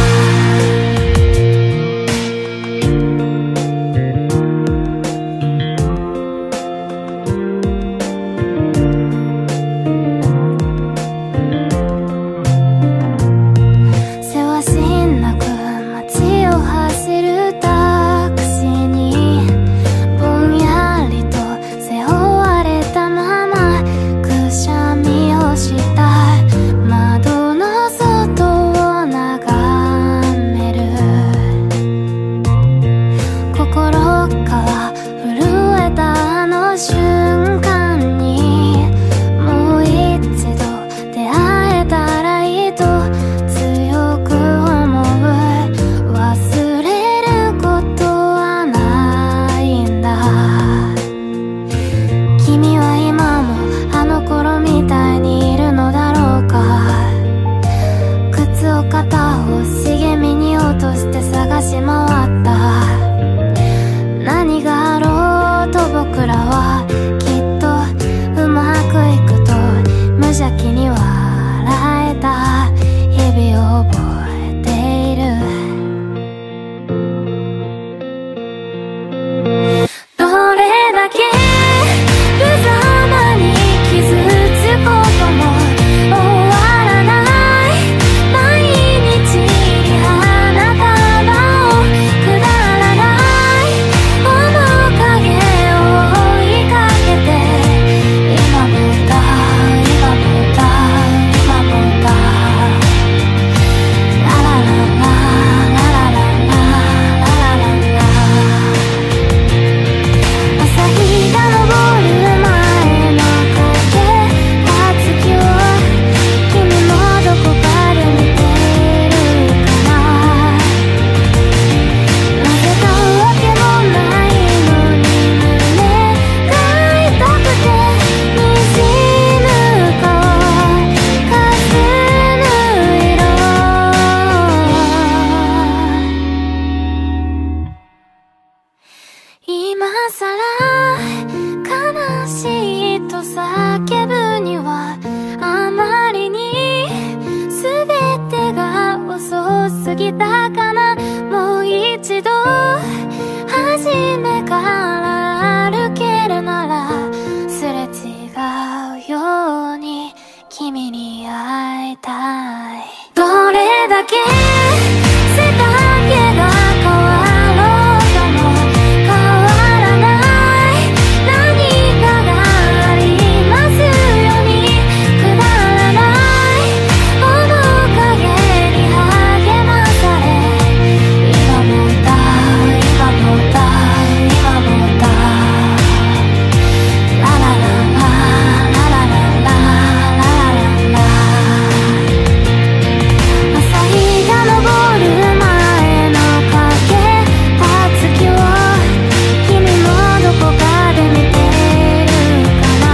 せわしなく街を走るタクシーにぼんやりと背負われたままくしゃみをした窓の外を眺める。心から震えたあの瞬間にもう一度出会えたらいいと強く思う。忘れることはないんだ。君は今もあの頃みたいにいるのだろうか。靴を片方茂みに落として探し回った。何があろうと僕らはきっとうまくいくと無邪気に笑えた日々を覚えている。どれだけ無様に傷つこうとも終わらない毎日に花束をくだらない面影を追いかけて、今も歌う今も歌う今も歌う、ラララララララララララ。朝日が昇る前の影た月を君もどこかで見ているかな。なぜかわけもないのに胸が痛くて滲む顔かすむ色、今さら悲しいと叫ぶにはあまりに全てが遅すぎたかな。もう一度初めから歩けるならすれ違うように君に会いたい。どれだけ背丈が変わろうとも変わらない何かがありますように、くだらない面影に励まされ、今も歌う今も歌う今も歌う、ラララララララララララ。朝日が昇る前の影た月を君もどこかで見ているかな。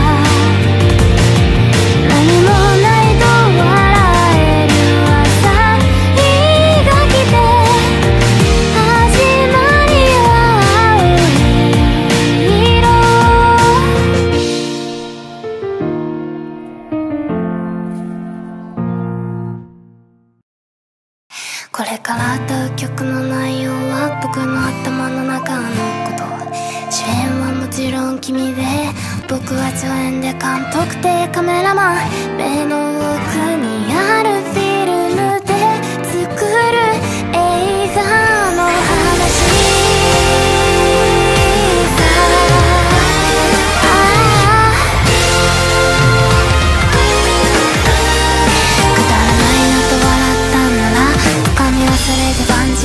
何もないと笑える朝日が来て、始まりは青い色。これから歌う曲の内容は僕の頭の中のこと。主演はもちろん君で、僕は助演で監督でカメラマン、目の奥にあるフィルムで作る映画の話さ。くだらないなと笑ったんなら深み忘れて万事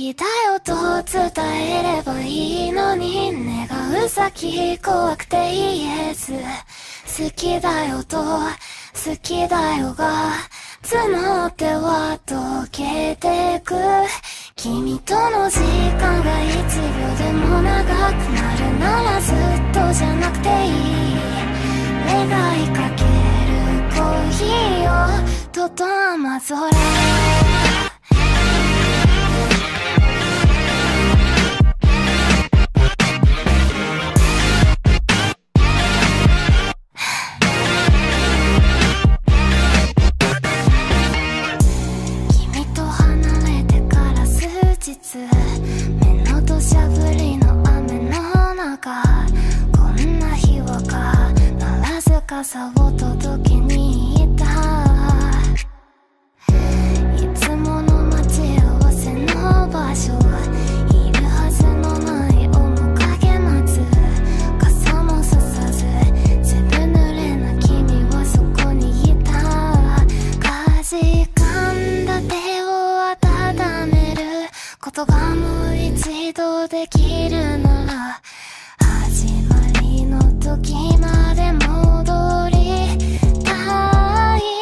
きだよと伝えればいいのに、願う先怖くて言えず、好きだよと好きだよが募っては溶けてく、君との時間が1秒でも長くなるならずっとじゃなくていい、願いかけるコーヒーをとと雨空。目の土砂降りの雨の中、こんな日は必ず傘を届けに行った、いつもの待ち合わせの場所、いるはずのない面影待つ、傘もささずずぶ濡れな君はそこにいた、かじかんだ手を温めることがもう一度できるなら、始まりの時まで戻りたい、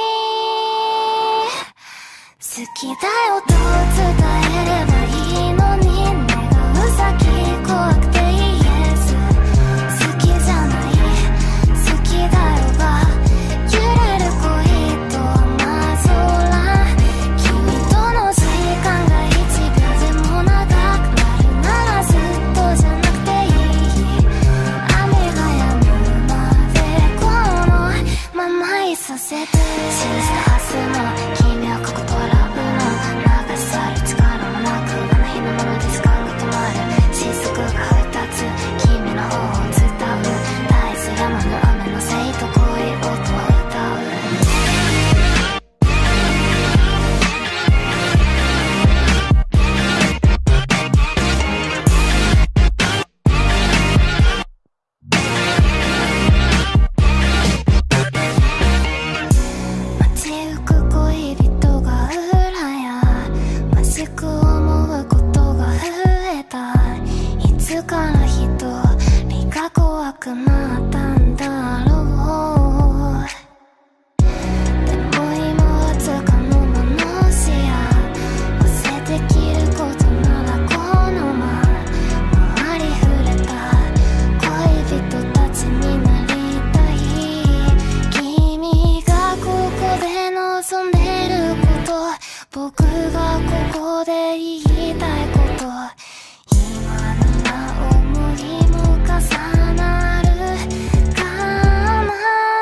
好きだよと伝えればいいのに、願う先怖くて言えず、好きじゃない好きだよが揺れる恋と雨空、君との時間が1秒でも長くなるならずっとじゃなくていい、雨が止むまでこのままいさせて、信じたはずの君はここ笑うの、流し去る力もなくあの日のままで時間が止まる、雫が2つ君の方を伝う、絶えずやまぬ雨のせいと恋音を歌う。街行く恋人が羨ましく思うことが増えた、いつから一人が怖くなったんだろう、でも今はつかの間の視野、忘れできることならこの周り触れた恋人たちになりたい、君がここで望んでること、僕がここで言いたいこと、今なら思いも重なるかな、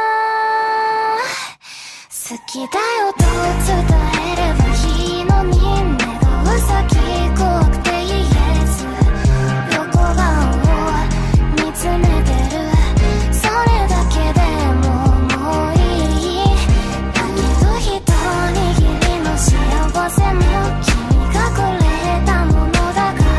好きだよと伝えればいいのに、願う先怖くて言えず、横顔を見つめてる、それだけでもういい、だけど一握りの幸せも君がくれたものだから、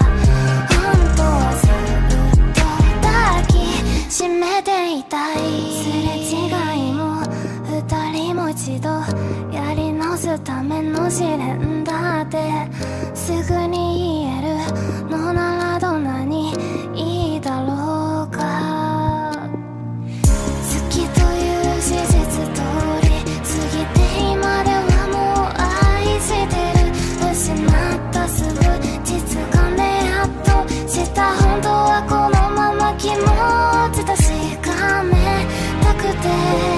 本当はずっと抱きしめていたい、すれ違いも二人も一度やり直すための試練だって、すぐに言えるのならどんなにいいだろうか、好きという事実通り過ぎて今ではもう愛してる、失ったすぐ実感でやっと知った、本当はこのまま気持ち確かめたくて、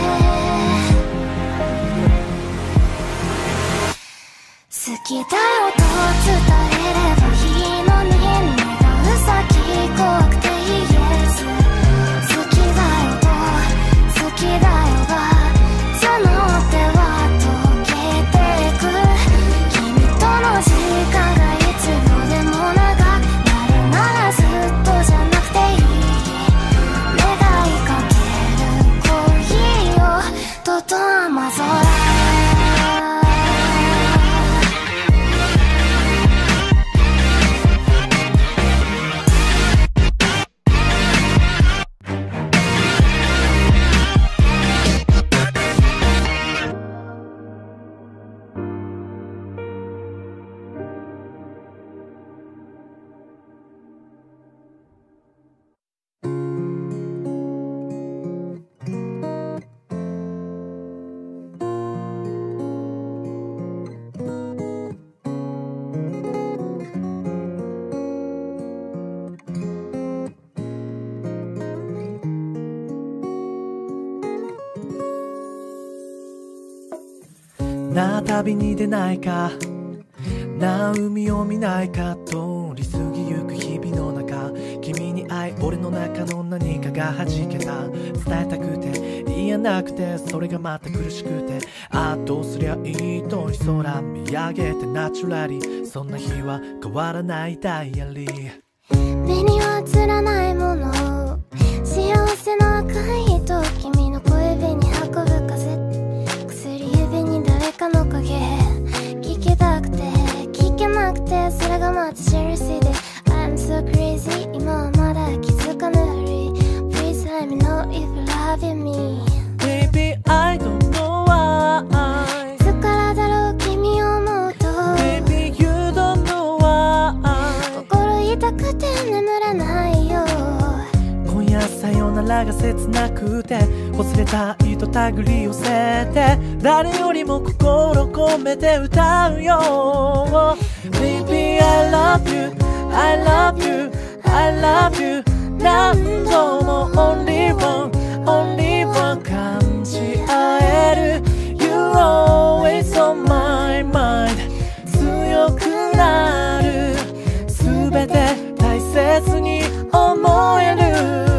好きだよと伝えればいいのに、願う先怖くて言えず、好きだよと好きだよが募っては溶けてく、君との時間が1秒でも長くなるならずっとじゃなくていい、願いかけるコーヒーをとと雨空。 なあ旅に出ないか、なあ海を見ないか、通り過ぎゆく日々の中、君に会い俺の中の何かが弾けた。伝えたくて言えなくて、それがまた苦しくて、ああどうすりゃいいと空見上げてナチュラリー、そんな日は変わらないダイアリー。 目には映らないもの、幸せの赤い糸、君の小指に運ぶ風、薬指に誰かの影、聞きたくて聞けなくて、それがまたジェルシーで I'm so crazy、 今はまだ気づかぬふり、 Please let me know if you love me Baby I don't know why、 いつからだろう君を思うと Baby you don't know why、 心痛くて眠れないよ。 今夜さよならが切なくて、忘れたいと手繰り寄せて、誰よりも心込めて歌うよ。 Baby I love you I love you I love you、 何度も Only one Only one 感じ合える You're always on my mind、 強くなる全て大切に思える。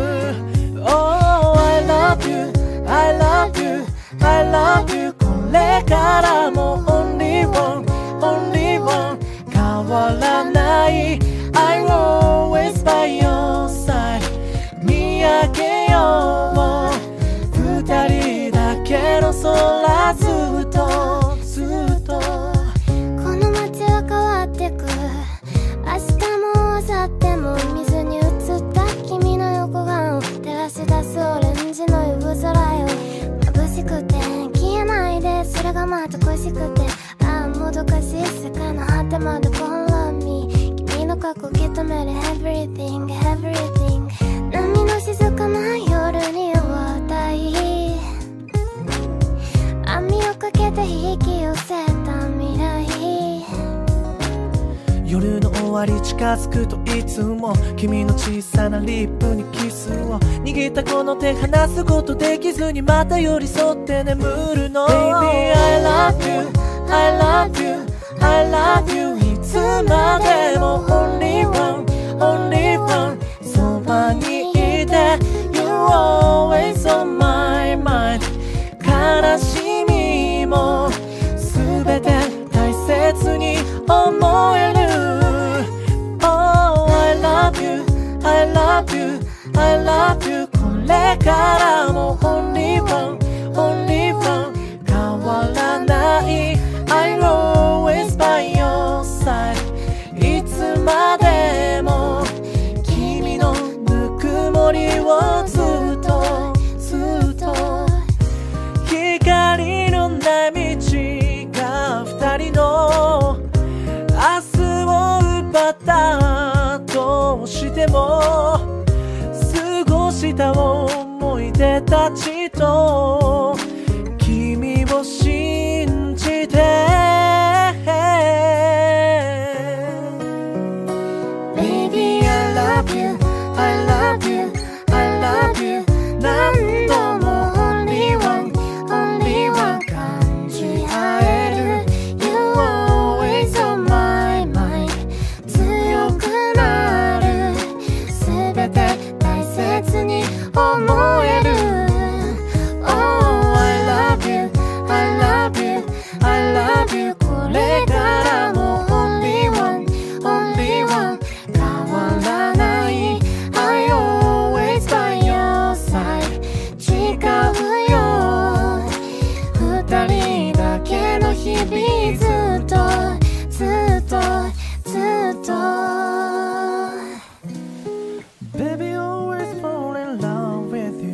Oh I love you I love you I love you、 これからも Only one Only one 変わらない、 I'm always by your side、 見上げよう二人だけの空、ずっとずっとこの街は変わってく、明日も明後日も水に映った君の横顔を照らし出すオレンジの夜空よ。眩しくて消えないで、それがまた恋しくて、ああもどかしい世界の果てまで Won't love me、 君の過去受け止める Everything Everything、 波の静かな夜に終たい、網をかけて引き寄せた未来、 夜の終わり近づくといつも君の小さなリップにキスを、握ったこの手離すことできずにまた寄り添って眠るの。 Baby I love you I love you I love you、 いつまでも Only one Only one そばにいて You're always on my mind、 悲しみも全て大切に思える。 Oh I love you I love you I love you、 これからも Only one Only one 変わらない、 I'm always by your side、 いつまでも君のぬくもりをずっとずっと、光のない道が二人の明日を奪ったとしても、過ごした思い出たちと君を信じて Baby I love you I love you I love you、 何度も Only one Only one 感じ合える You're always on my mind、 強くなる全て大切に思える。 Oh I love you I love you I love you、 これからも Only one Only one 変わらない、 I always by your side、 誓うよ二人だけの日々、ずっとずっとずっと Baby always fall in love with you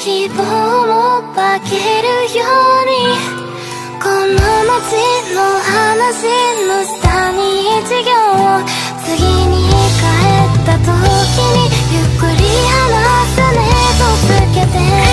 希望も化けるようにこの街の話の下に一行次に帰った時にゆっくり話すねとつけて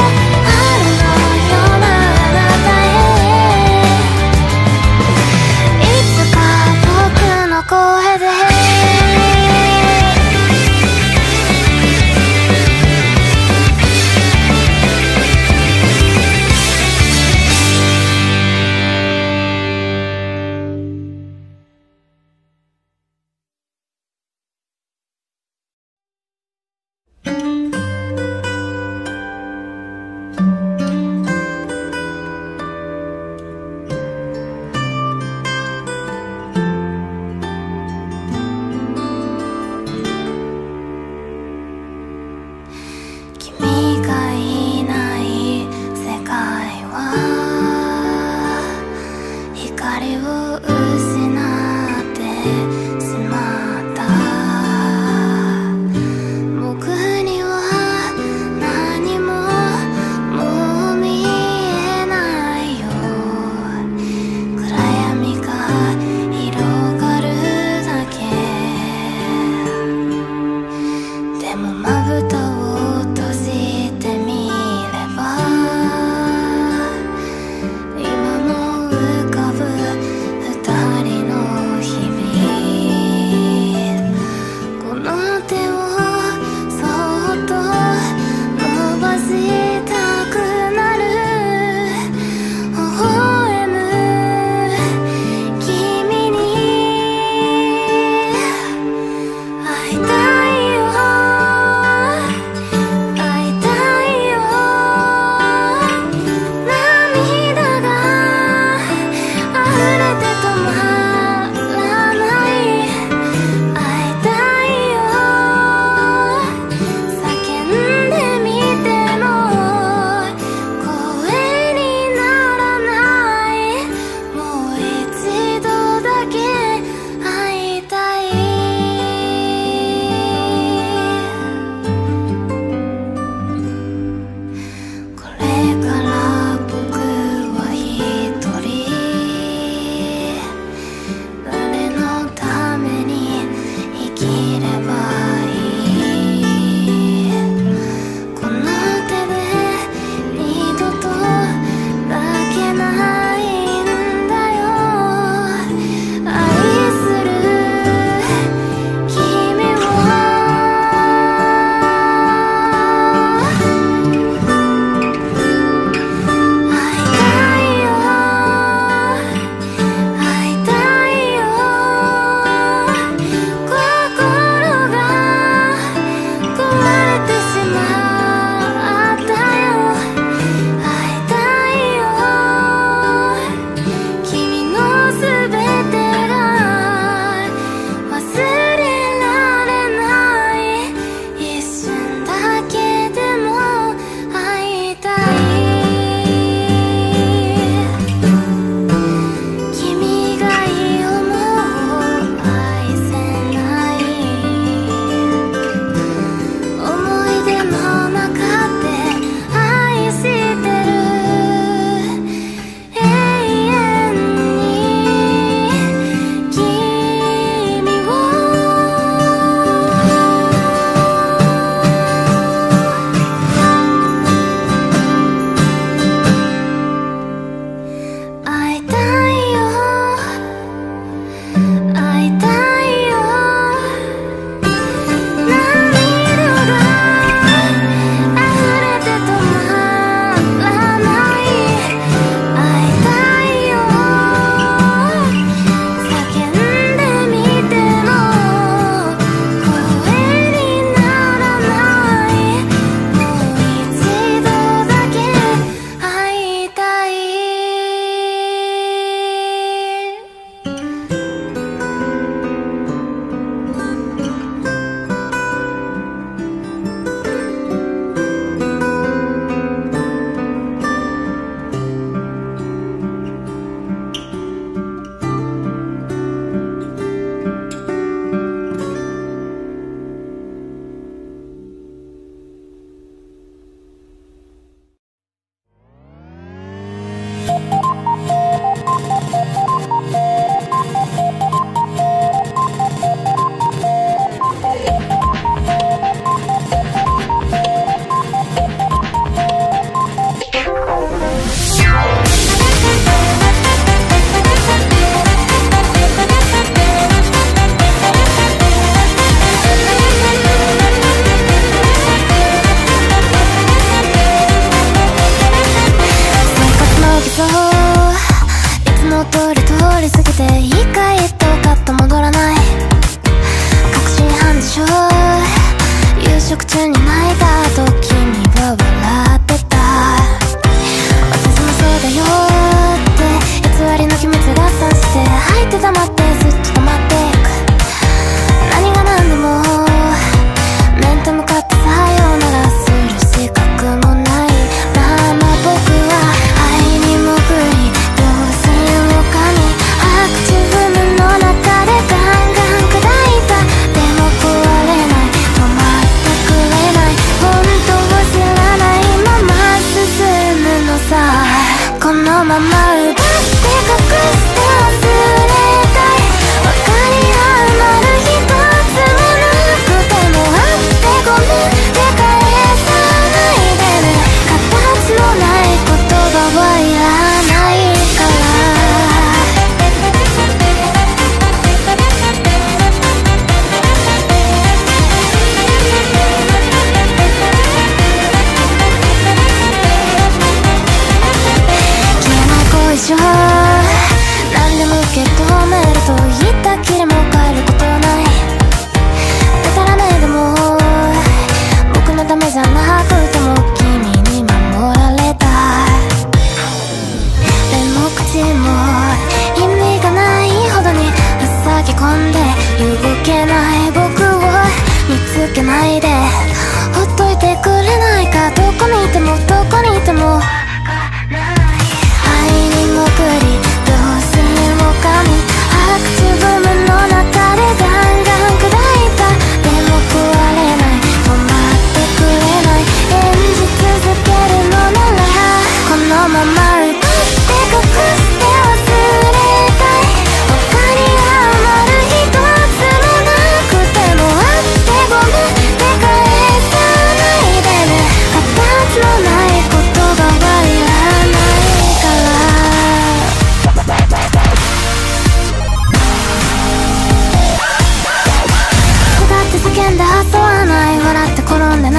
「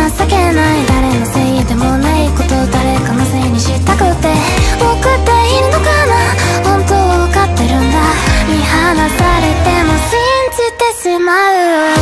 情けない誰のせいでもないことを誰かのせいにしたくて僕っているのかな本当は分かってるんだ見放されても信じてしまう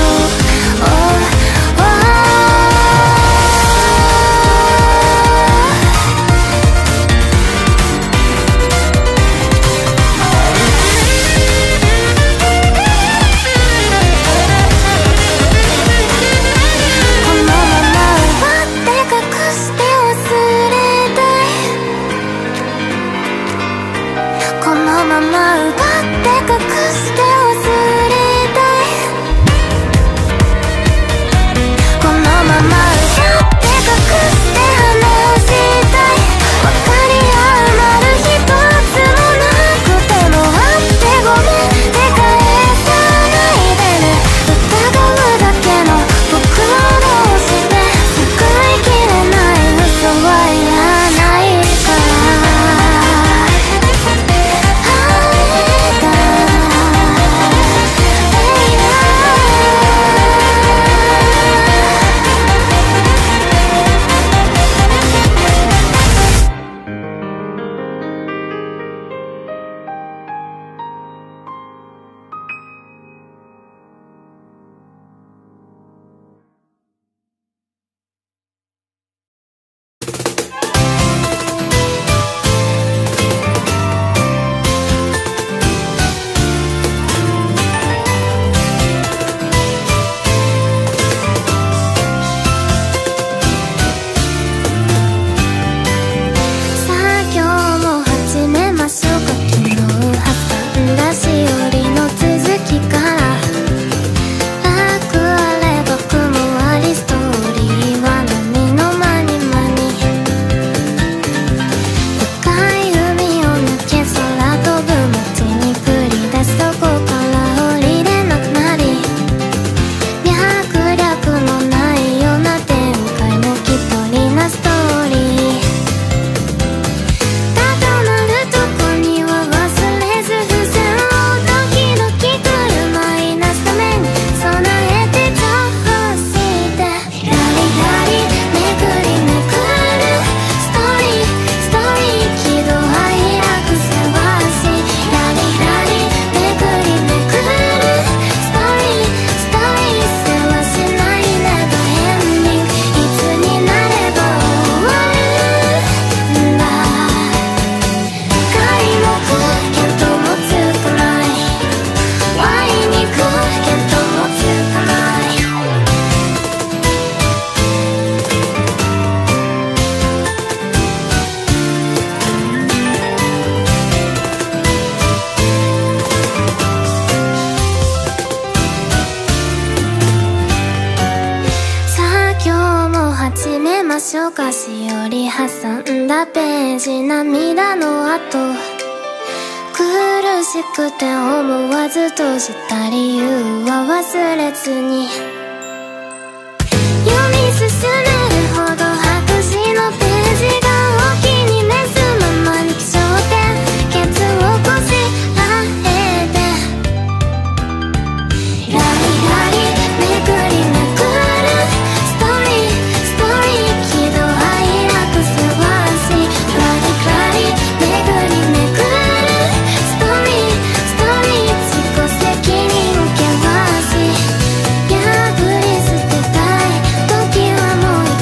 かしおり挟んだページ涙の後苦しくて思わず閉じた理由は忘れずに読み進めるほど白紙のページがお気に召すままに気象点ケツをこしらえてラリラリめくりめくるストーリーストーリー喜怒哀楽せわしラリラリめくりめくるストーリーストーリー自己責任険し破り捨てたい時はもう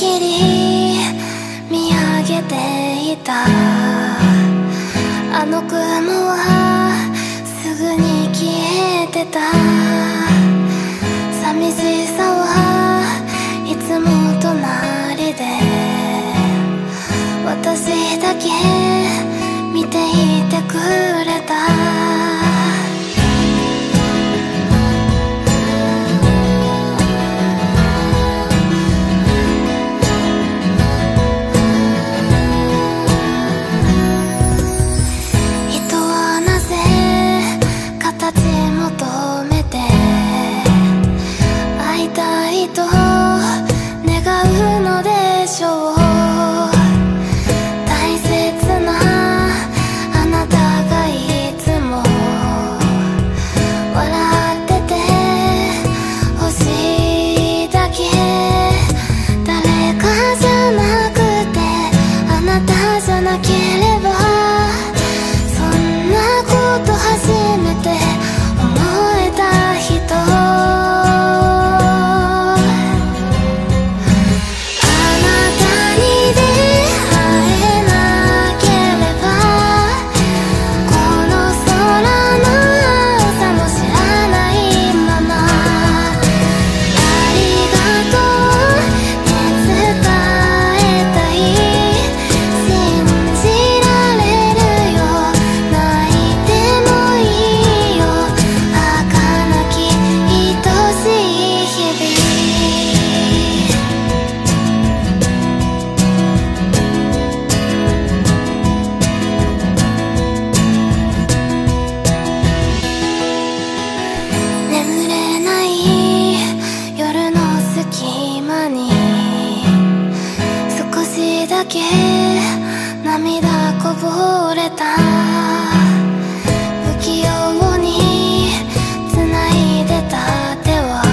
きり見上げていた。あの雲はすぐに消えてた。寂しさはいつも隣で私だけ見ていてくれた。求めて会いたいと願うのでしょう。大切なあなたがいつも笑ってて欲しいだけ。誰かじゃなくてあなたじゃなければそんなこと初めて涙こぼれた。不器用に繋いでた手は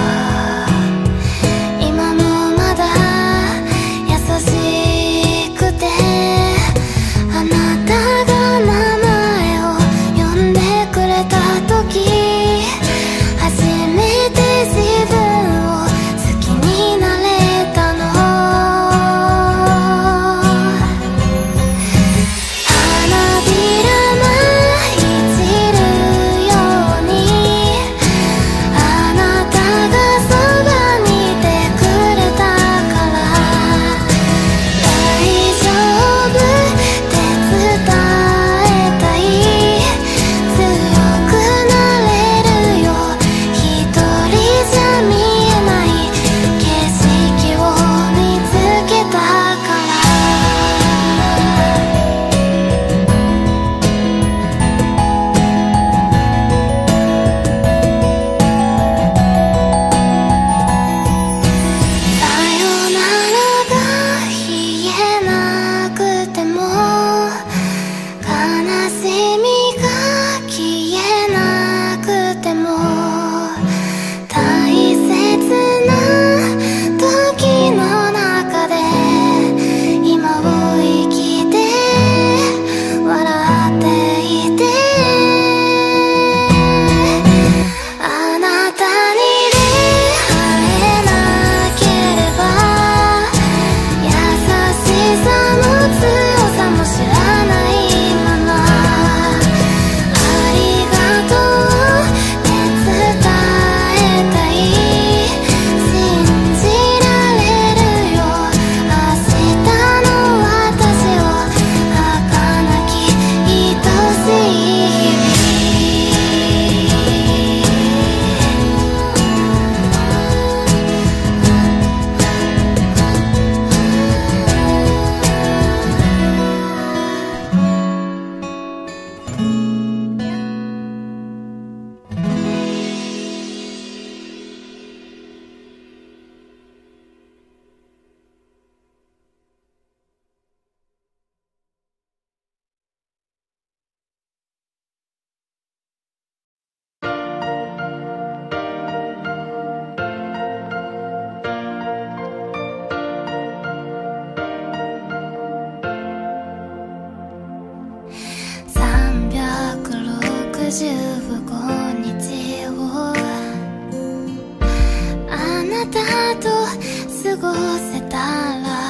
今もまだ優しくて。あなたが名前を呼んでくれた時初めて自分を好きになれたの。15日をあなたと過ごせたら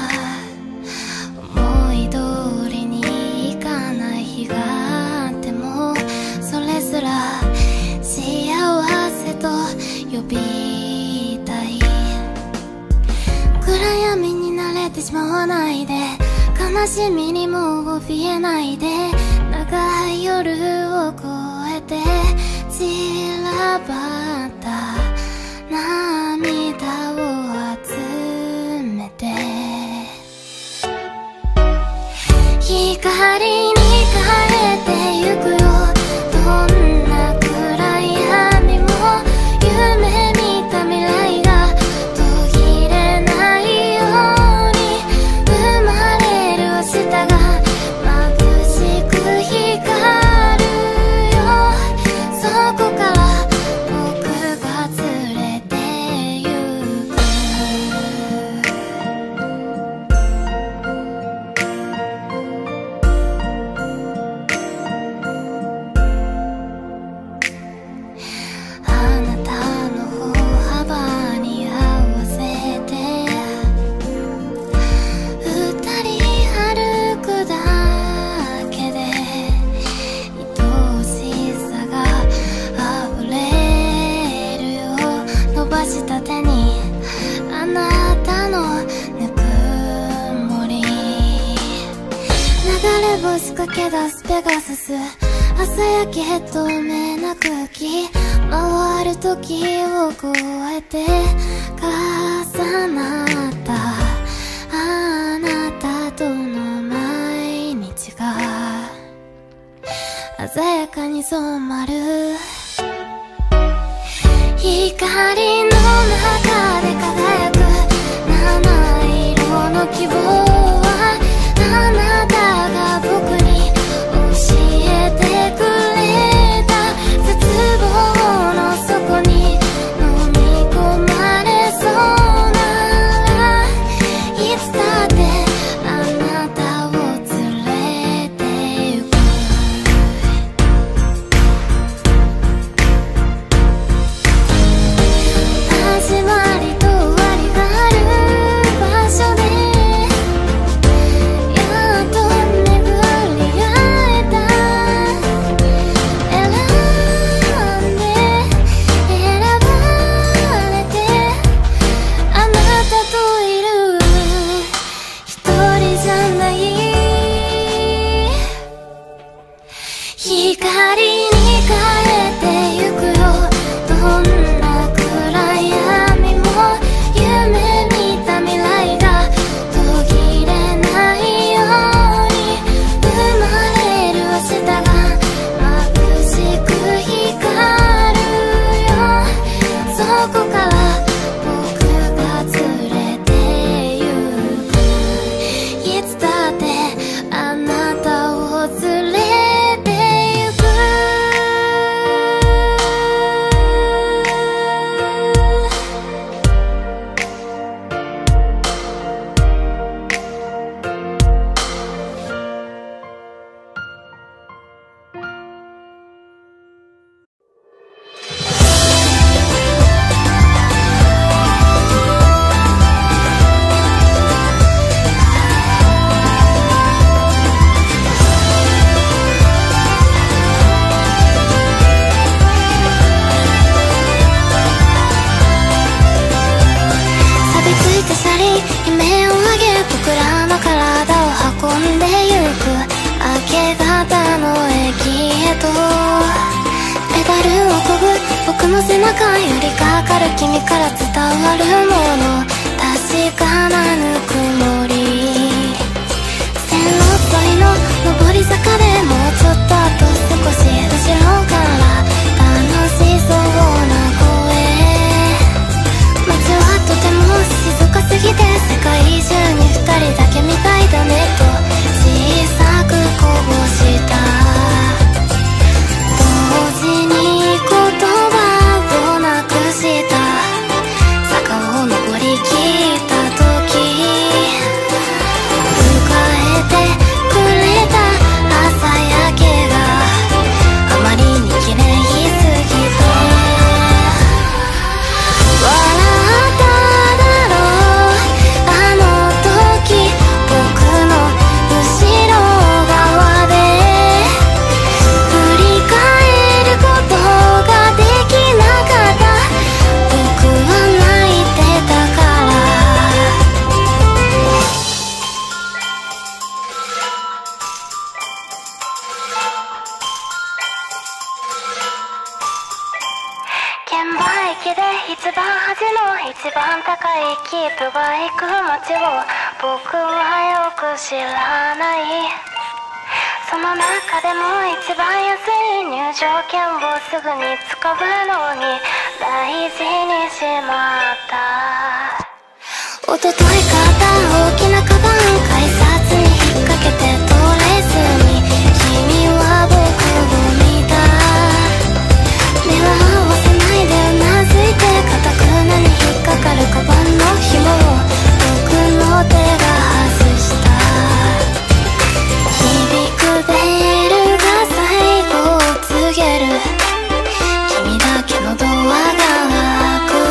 しまわないで、悲しみにも怯えないで、長い夜を越えて散らばった涙を集めて、光に変えてゆくよ。どんな暗闇も夢見た未来が途切れないように、生まれる明日が眩しく光るよ。そこから僕が連れてゆく。あなたの歩幅に合わせて二人歩くだけで愛しさが溢れるよ。伸ばした手にあなたのぬくもり、流れ星駆け出すペガサス、朝焼け透明な空気、回る時を越えて重なったあなたとの毎日が鮮やかに染まる。光の中で輝く七色の希望は、あなたが僕に教えてくれた。絶望の底に飲み込まれそうなら、いつだってあなたを連れてゆく。始まりと終わりがある場所で、やっと巡り会えた。選んで選ばれて、あなたといる。一人じゃない。光に変えてゆくよ。どんな暗闇も夢見た未来が途切れないように、生まれる明日が眩しく光るよ。そこから僕が連れてゆく。いつだってあなたを連れてゆく。錆びついた車輪、悲鳴を上げ僕らの体を運んでゆく。明け方の駅へとペダルをこぐ僕の背中、寄りかかる君から伝わるもの、確かなぬくもり。線路沿いの上り坂でもうちょっとあと少し後ろから楽しそうな声。街はとても静かすぎて、世界中に二人だけみたいだねと小さくこぼした。同時に言葉をなくした。坂を登りきった時、 キープが行く街を僕はよく知らない。その中でも一番安い入場券をすぐに使うのに大事にしまった。おととい買った大きなカバン改札に引っ掛けてトレースに君は僕を見た。目は合わせないでうなずいて固くなに引っかかるカバンの紐を僕の手が外した。響くベールが最後を告げる。君だけのドアが開く。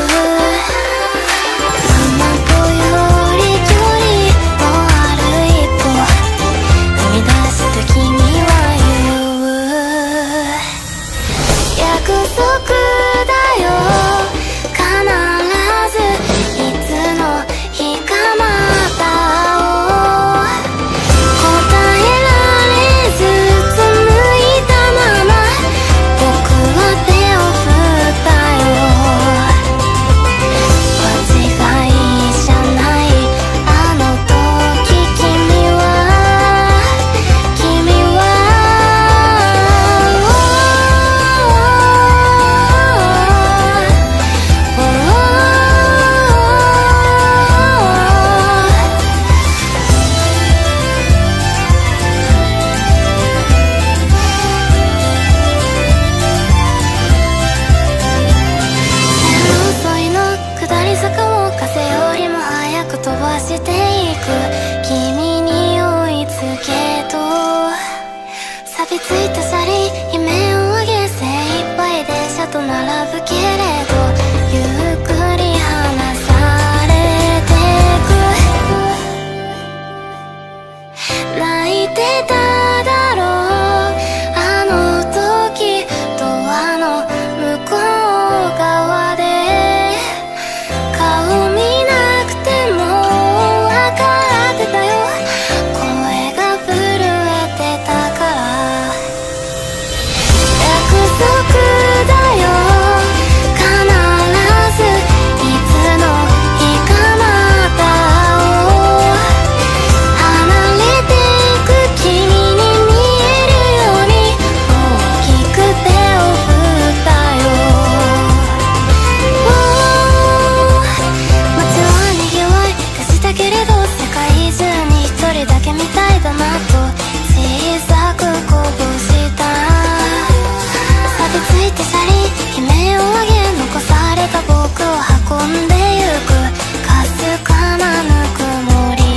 花子より距離のある一歩踏み出して君は言う。約束だよ必ずいつの日かまた会おう。答えられず紡いだまま僕は手を振ったよ。間違いじゃないあの時君は線路沿いの下り坂を風よりも早く飛ばしていく君に追いつけと錆びついた車輪悲鳴を上げ精一杯電車と並ぶけれどゆっくり離されてく。泣いてただろうあの時ドアの向こう側で顔見なくても分かってたよ。声が震えてたから約束だよ必ずいつの日かまた会おう。離れていく君に見えるように大きく手を振ったよ。街はにぎわい出したけれど世界中に一人だけみたいだなと小さくこぼした。錆びついた車輪悲鳴を上げ残された僕を運んでゆくかすかなぬくもり。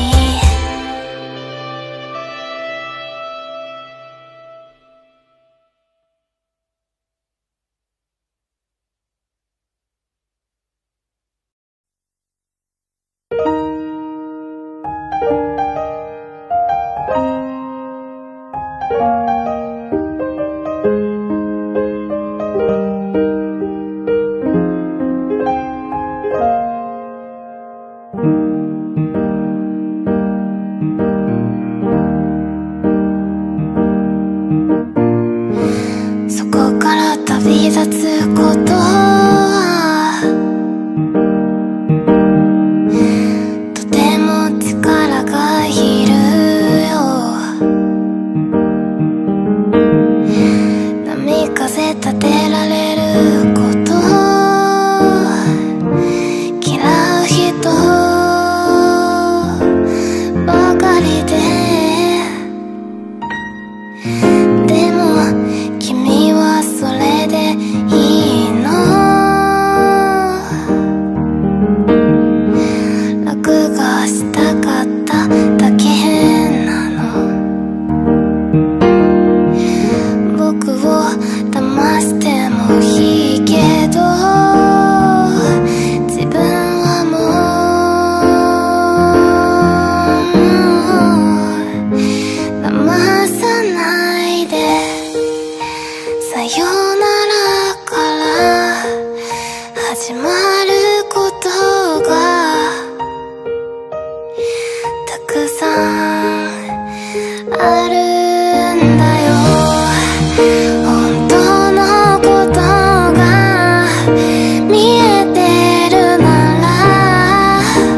そこから旅立つことはとても力がいるよ。波風立てられること嫌う人ばかりででも君はそれでいいの。楽がしたかっただけなの。僕を騙してもいいけど自分はもう騙さないで。さよならから始まることがたくさんあるんだよ。本当のことが見えてるなら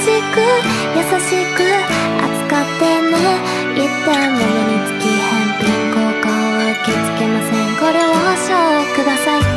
しく優しく扱ってね。言ったものにつき返品効果は受け付けません。ご了承ください。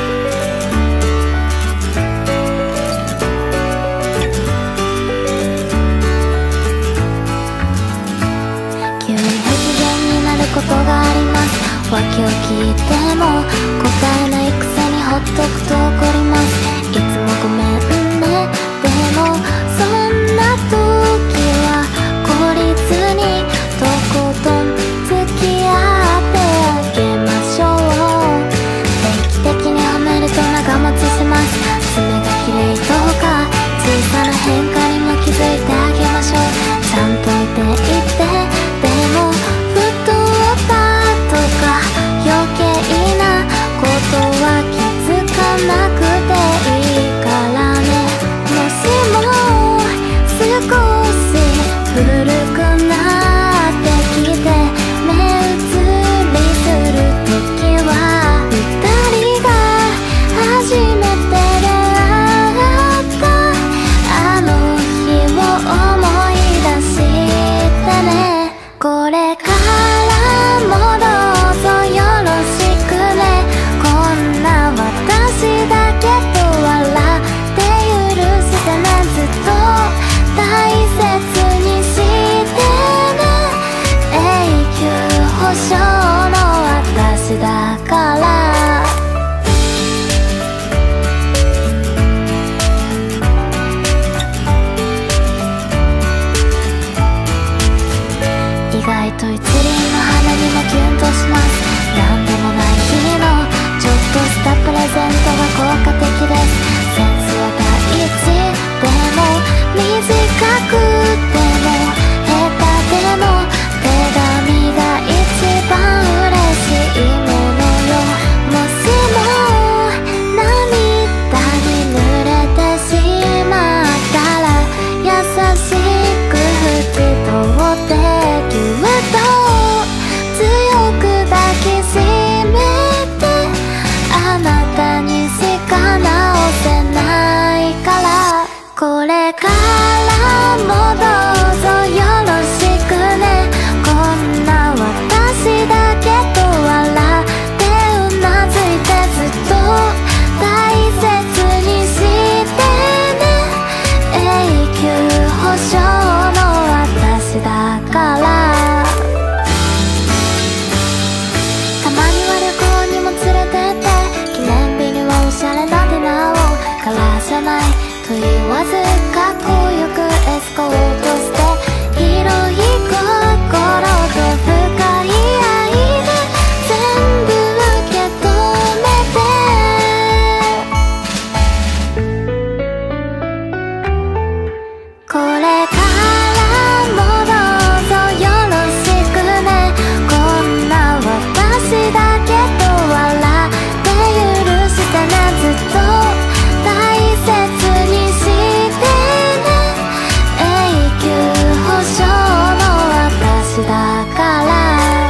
急に不機嫌になることがあります。訳を聞いても答えないくせにほっとくと怒ります。いつもごめんね。でもそんな時は懲りずにとことん付き合ってあげましょう。定期的に褒めると長持ちします。爪が綺麗とか小さな変化にも気づいてあげましょう。ちゃんと見ていて。でも太ったとか余計なことは気づかなくていいからね。もしも少し古くなってきて目移りするときは二人が初めて出会ったあの日を思い出してね。これからもどうぞよろしくね。こんな私だけと笑って許してね。ずっと大切にしてね。永久保証の私だから。意外と一輪の花にもキュンとします。なんでもない日のちょっとしたプレゼントが効果的です。センスは第一。でも短くても下手でも手紙が一番嬉しいものよ。もしも涙に濡れてしまったら優しく拭き取ってぎゅっと強く抱きしめて。あなたにしか直せないから。これからもどうぞよろしくね。こんな私だけと笑ってうなずいて。ずっと大切にしてね。永久保証の私だから。たまには旅行にも連れてって。記念日にはおしゃれなディナーを。カラーじゃないと言わずかっこよくエスコートして。広い心と深い愛で全部受け止めて。これからもどうぞよろしくね。こんな私だけと笑って許してね。ずっと大切にしてね。永久保証の私だから。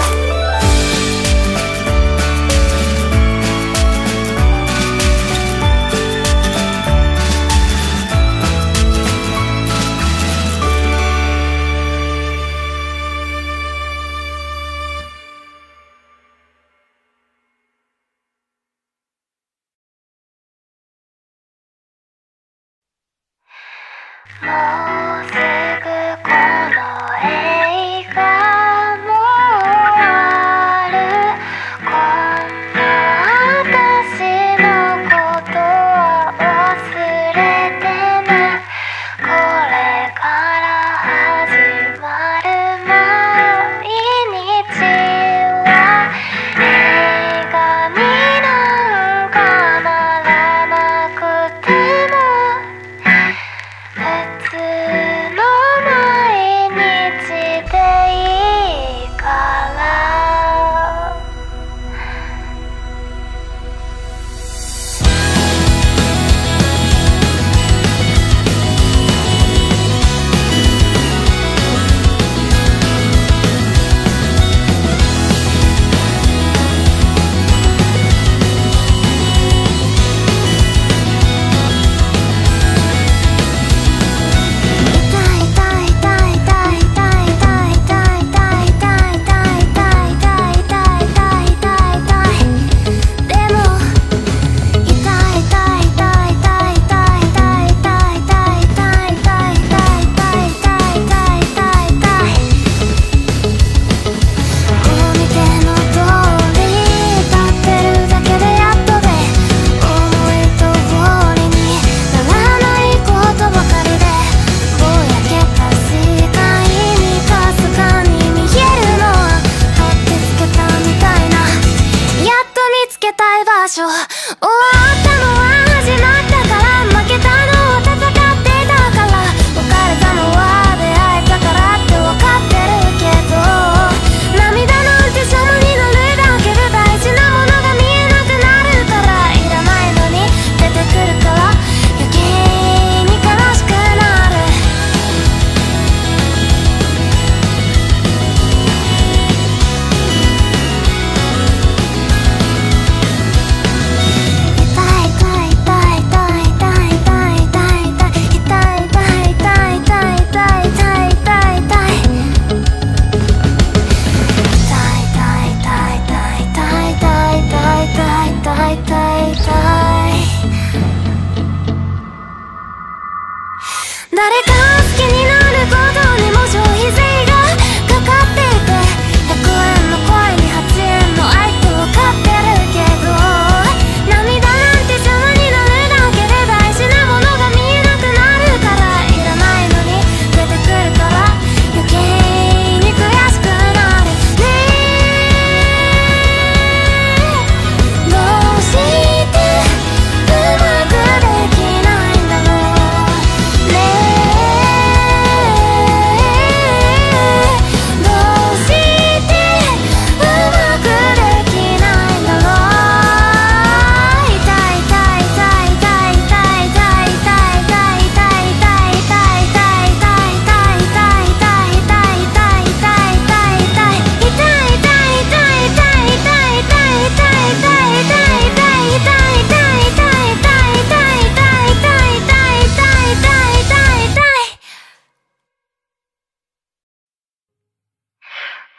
もうすぐこの映画も終わる。こんな私のことは忘れてね。これから始まる毎日は映画になんかならなくても普通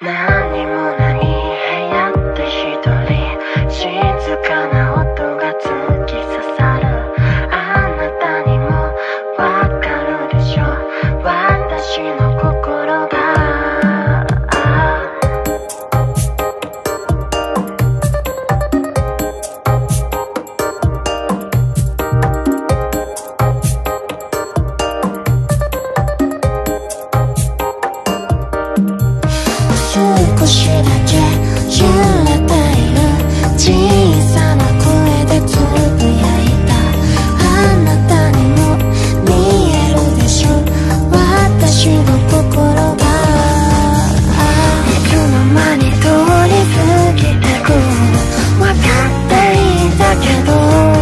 何もない部屋で一人静かな音が突き刺さる。あなたにもわかるでしょ、私の心が。少しだけ揺れている小さな声でつぶやいた。あなたにも見えるでしょ、私の心が。いつの間に通り過ぎてく、わかっていたけど、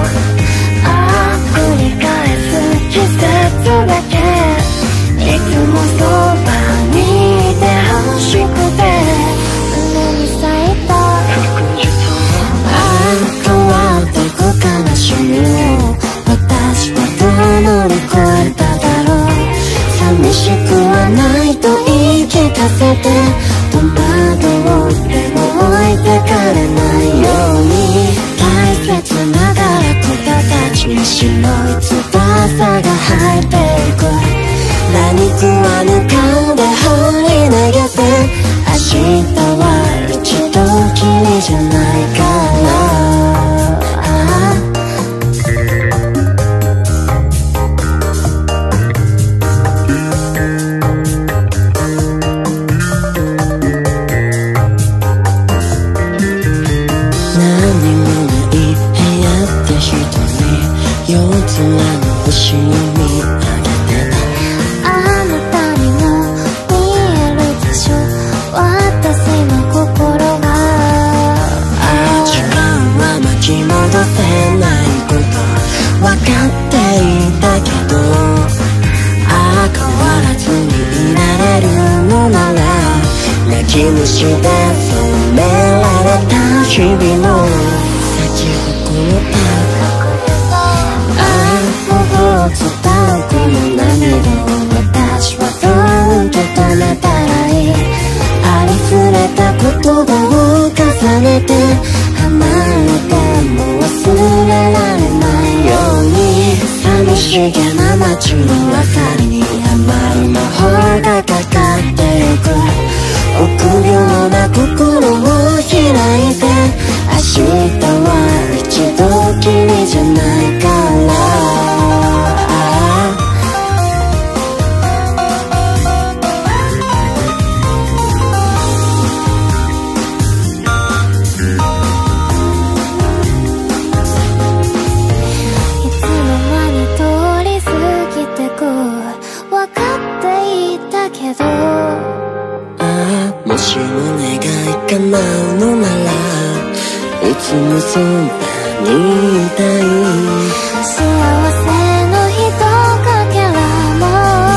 繰り返す季節だけ。いつもそばにいて欲しくて胸に咲いた祝日。あなたはどこか悲しみを私はどう乗り越えただろう。寂しくはないと言い聞かせて戸惑っても置いてかれないように、大切ながら子たちに白い翼が生えていく。何食わぬ顔で放り投げて、明日は一度きりじゃないから。何もない部屋で一人夜空の星を見上げてた。戻せないこと分かっていたけど、変わらずにいられるのなら、泣き虫で染められた日々も咲き誇った。もう伝うこの涙を私はどう受け止めたらいい。ありふれた言葉を重ねて離れても忘れられないように、寂しげな街の明かりに甘い魔法がかかってゆく。臆病な心を開いて、明日は一度きりじゃないから。もしも願い叶うのなら、いつもそばにいたい。幸せのひとかけらも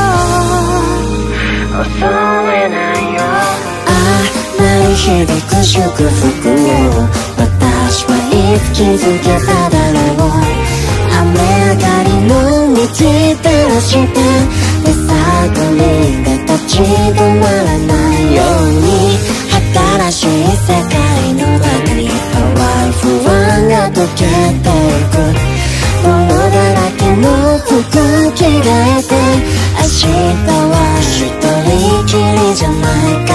恐れないよ。鳴り響く祝福を私はいつ気づけただろう。雨上がりの道照らして手探りで立ち止まらないように、新しい世界の中に淡い不安が溶けていく。泥だらけの服着替えて、明日は一人きりじゃないから。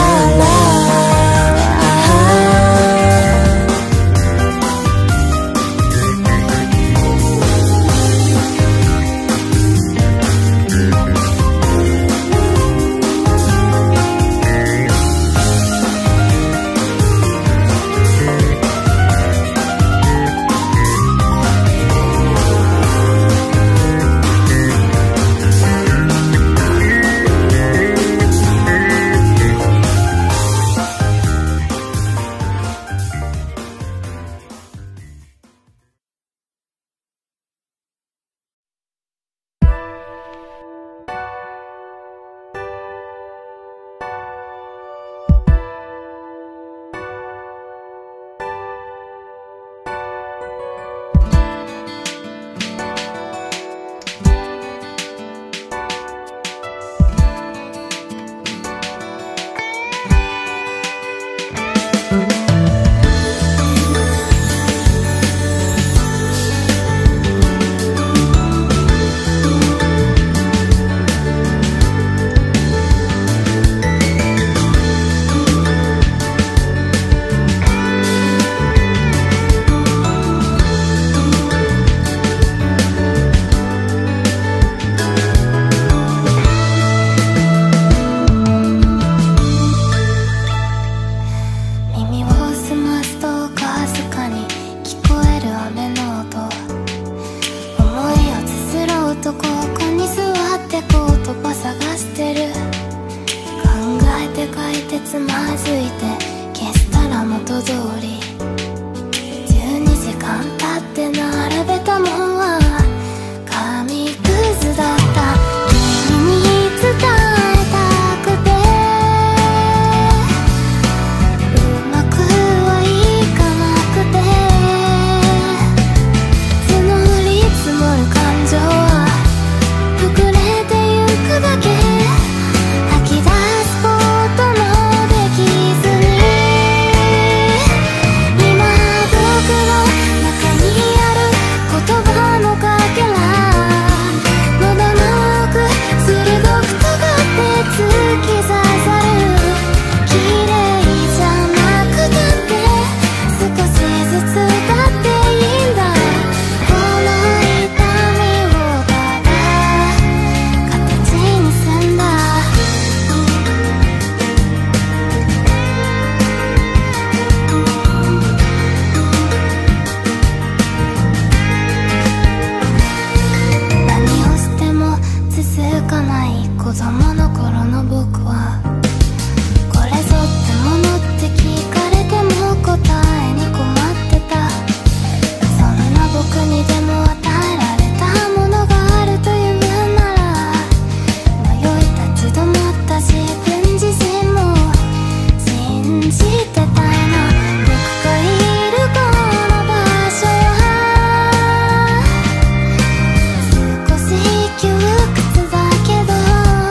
の頃の僕はこれぞってものって聞かれても答えに困ってた。そんな僕にでも与えられたものがあるというなら、迷い立ち止まった自分自身も信じてたいな。僕がいるこの場所は少し窮屈だけど、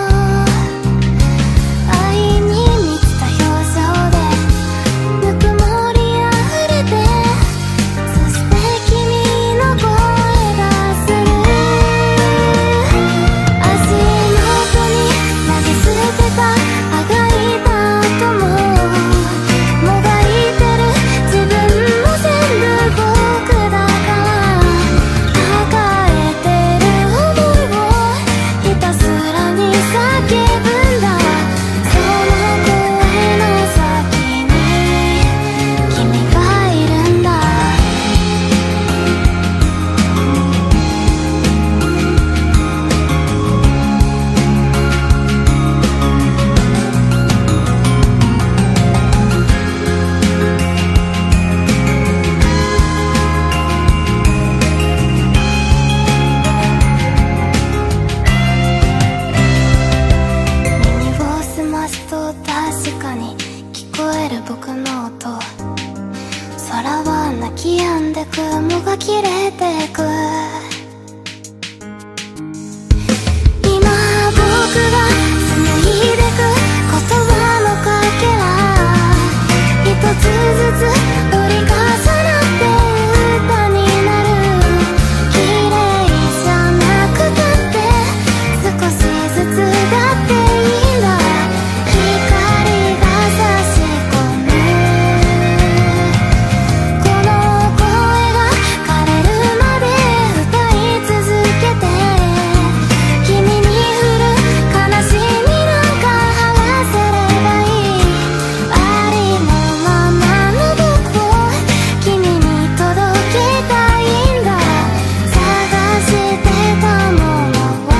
愛に満ちた表情でぬくもりあふれて、そして君の声がする。足元に投げ捨てたあがいた後ももがいてる自分も全部僕だから、抱えてる想いをひたすらに叫ぶんだ。その声の先に君がいるんだ。耳を澄ますと確かに聞こえる僕の音。空は泣き止んで雲が切れてく。今僕が紡いでく言葉のかけら、一つずつ折り重なって歌になる。綺麗じゃなくたって少しずつだっていいんだ。光が差し込むこの声が枯れるまで歌い続けて、君に降る悲しみなんか晴らせればいい。ありのままの僕を君に届けたいんだ。探してたものは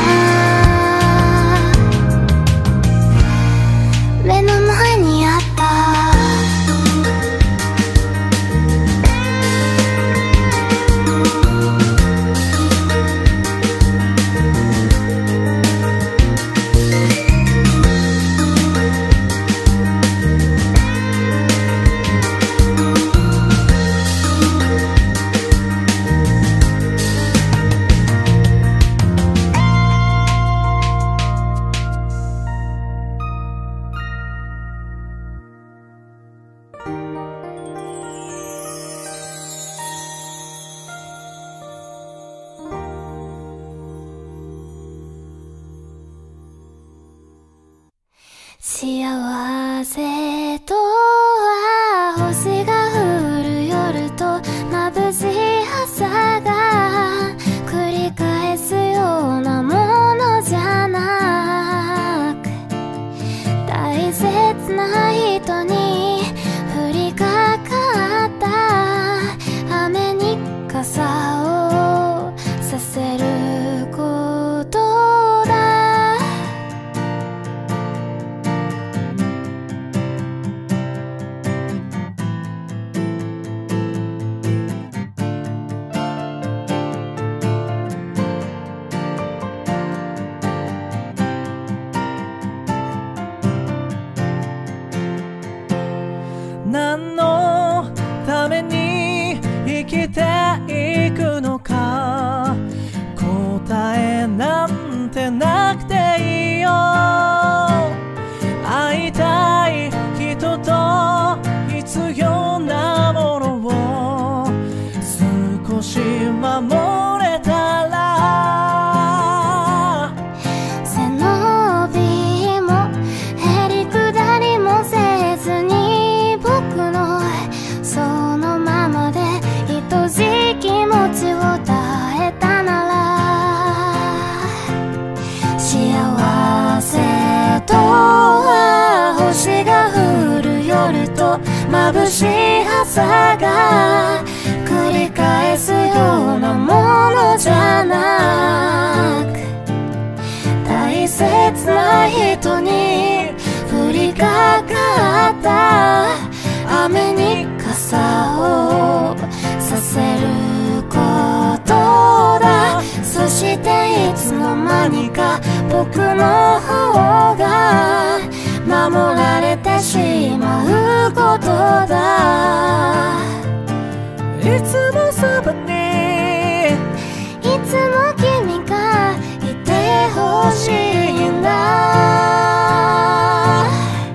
目の前にあった。幸せとは星が降る夜と眩しい朝が繰り返すようなものじゃなく、大切な人に降りかかった雨に傘をさせることだ。 何のために生きていくのか、答えなんてなくていいよ。会いたい人と必要なものを少し守れたら、 背伸びもへりくだりもせずに僕のそのままで愛しい気持ちを耐えたなら、幸せとは星が降る夜と眩しい朝が繰り返すようなものじゃなく、大切切な人に降りかかった雨に傘をさせることだ。そしていつの間にか僕の方が守られてしまうことだ。 いつもそばにいつも君がいてほしいんだ。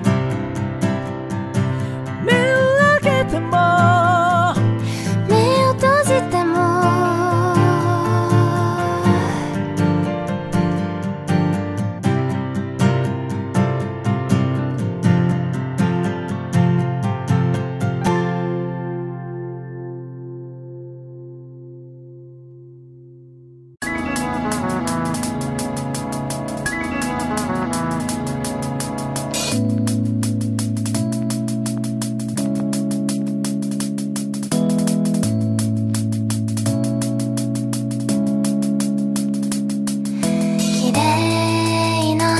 目を開けても目を閉じても綺麗な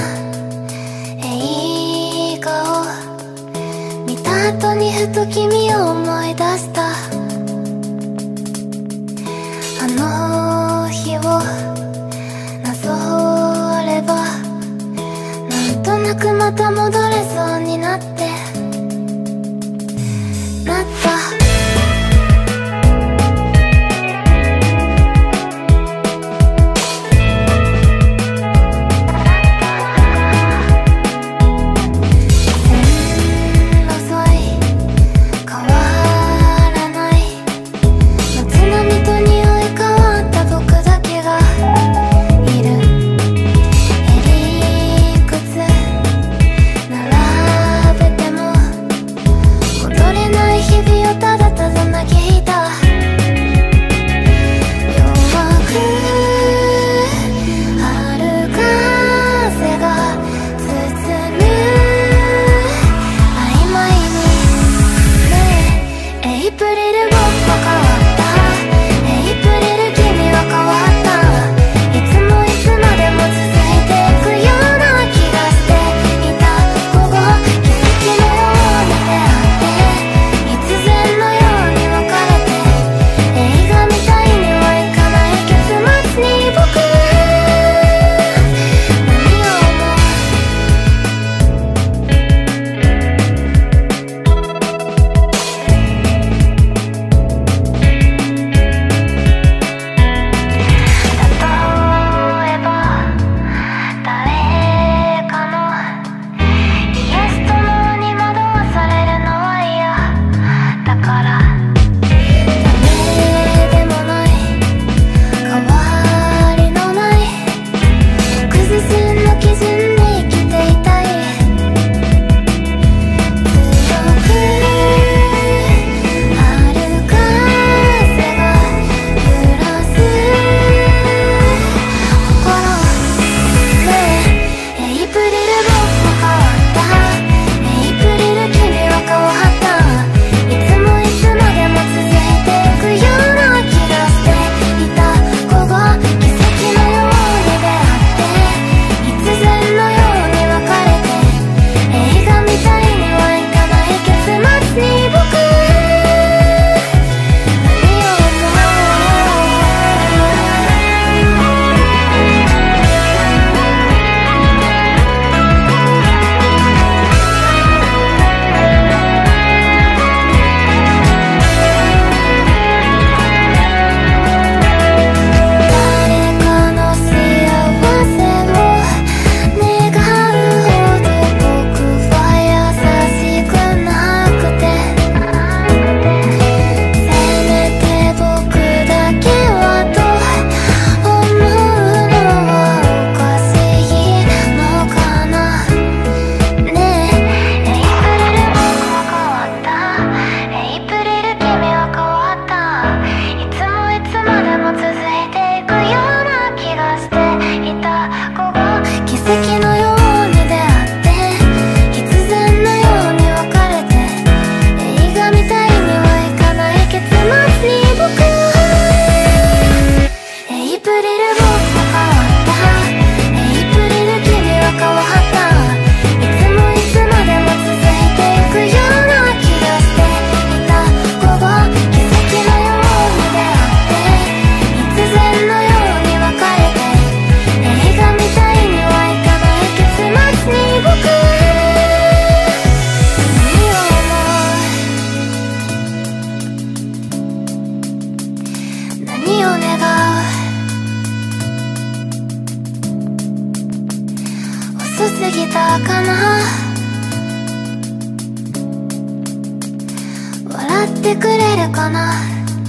映画を見た後にふと君を思い出した。あの日をなぞればなんとなくまた戻れそうになった並べてきたかな。笑ってくれるかな。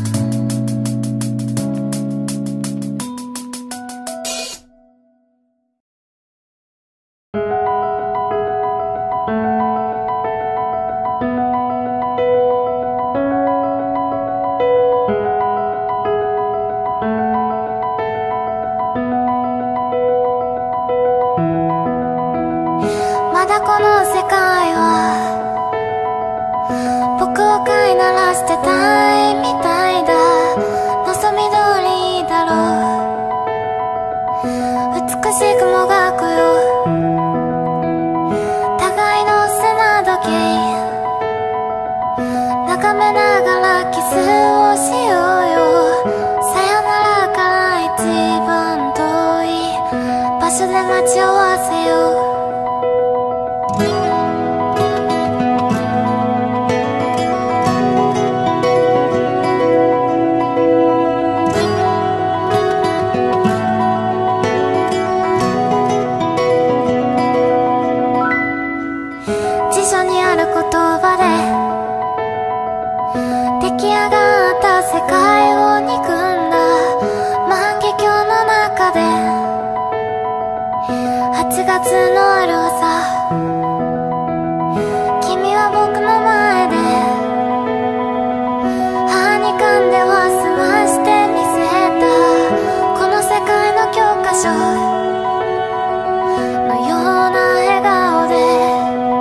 まだこの世界は僕を飼いならしてたいみたいだ。望み通りだろう。美しくもがくよ互いの砂時計。眺めながらキスをしようよ。さよならから一番遠い場所で待ち合わせよう。辞書にある言葉で出来上がった世界を憎んだ万華鏡の中で8月のある朝、君は僕の前で歯に噛んでは済ましてみせた。この世界の教科書のような笑顔で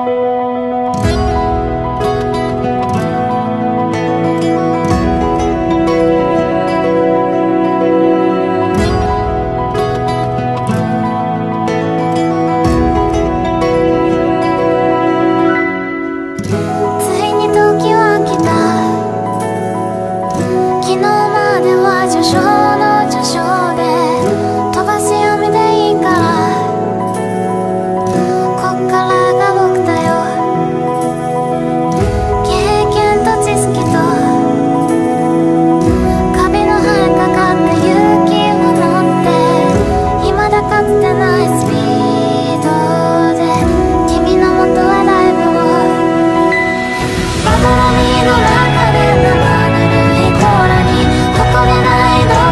序章の序章で飛ばし読みでいいからこっからが僕だよ。経験と知識とカビの生えかかった勇気を持って未だかつてないスピードで君の元へライブをバトロミーの中で生ぬるいコーラに誇れない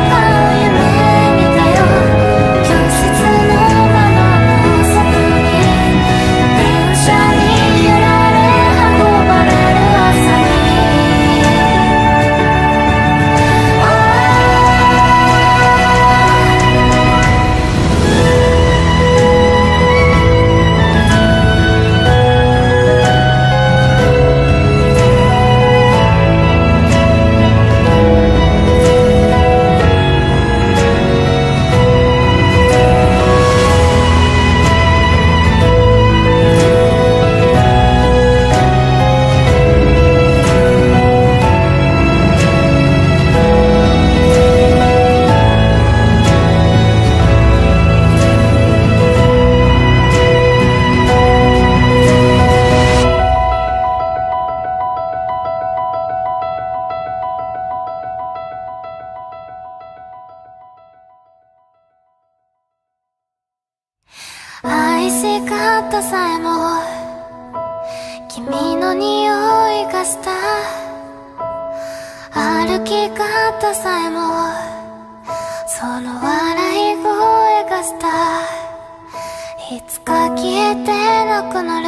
愛し方さえも君の匂いがした。歩き方さえもその笑い声がした。いつか消えてなくなる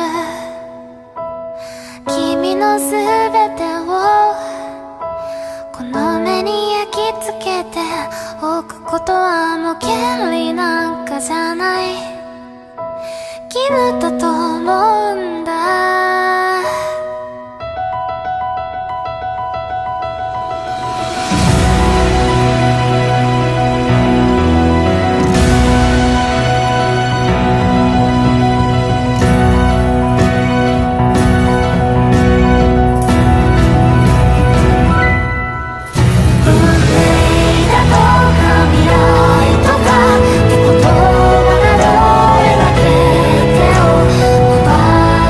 君のすべてをこの目に焼き付けておくことはもう権利なんかじゃない。義務だと思うんだ。って言葉がどれだけ手を伸ば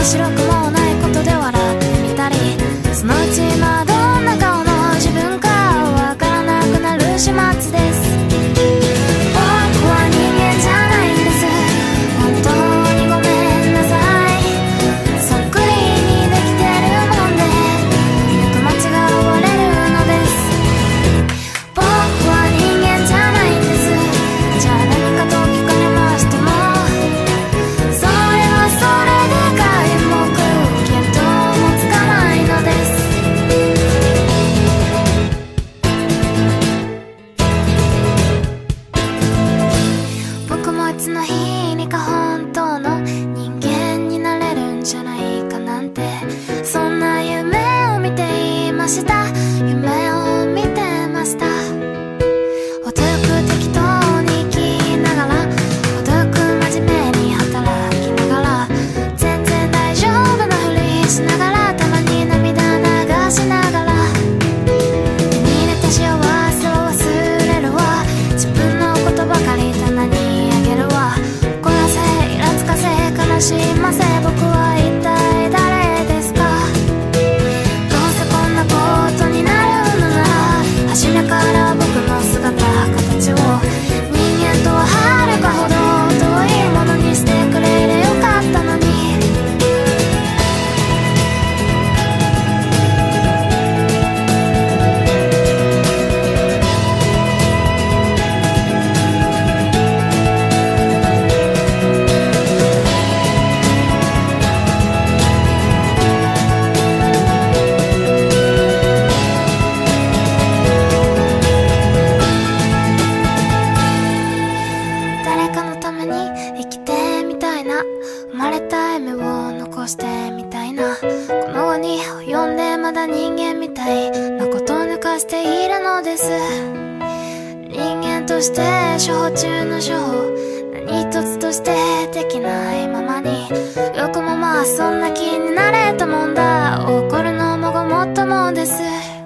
白くもないことで笑ってみたり、そのうち今どんな顔の自分かわからなくなる始末です。僕は人間じゃないんです。本当にごめんなさい。そっくりにできてるもんでよく間違われるのです。僕は人間じゃないんです。じゃあ何かと聞かれましても、それはそれで皆目見当もつかないのです。僕もいつの日にか本当の人間になれるんじゃないかなんて、そんな夢を見ていました。夢を見てました。程よく適当に生きながら、程よく真面目に働きながら、全然大丈夫なふりしながら、たまに涙流しながら、手に入れた幸せを忘れるわ。自分のことばかり棚にあげるわ。怒らせイラつかせ悲しませ、僕は一体誰ですか。どうせこんなことになるのなら、初めから僕の姿形を人間とははるかほど遠いものにしてくれりゃよかったのに。誰かのために生きてみたいな、生まれた夢を残してみたいな、この後に及んでまだ人間みたいなことを抜かしているのです。人間として処方中の処方、何一つとしてできないままに、よくもまあそんな気になれたもんだ。怒るのもごもっともです。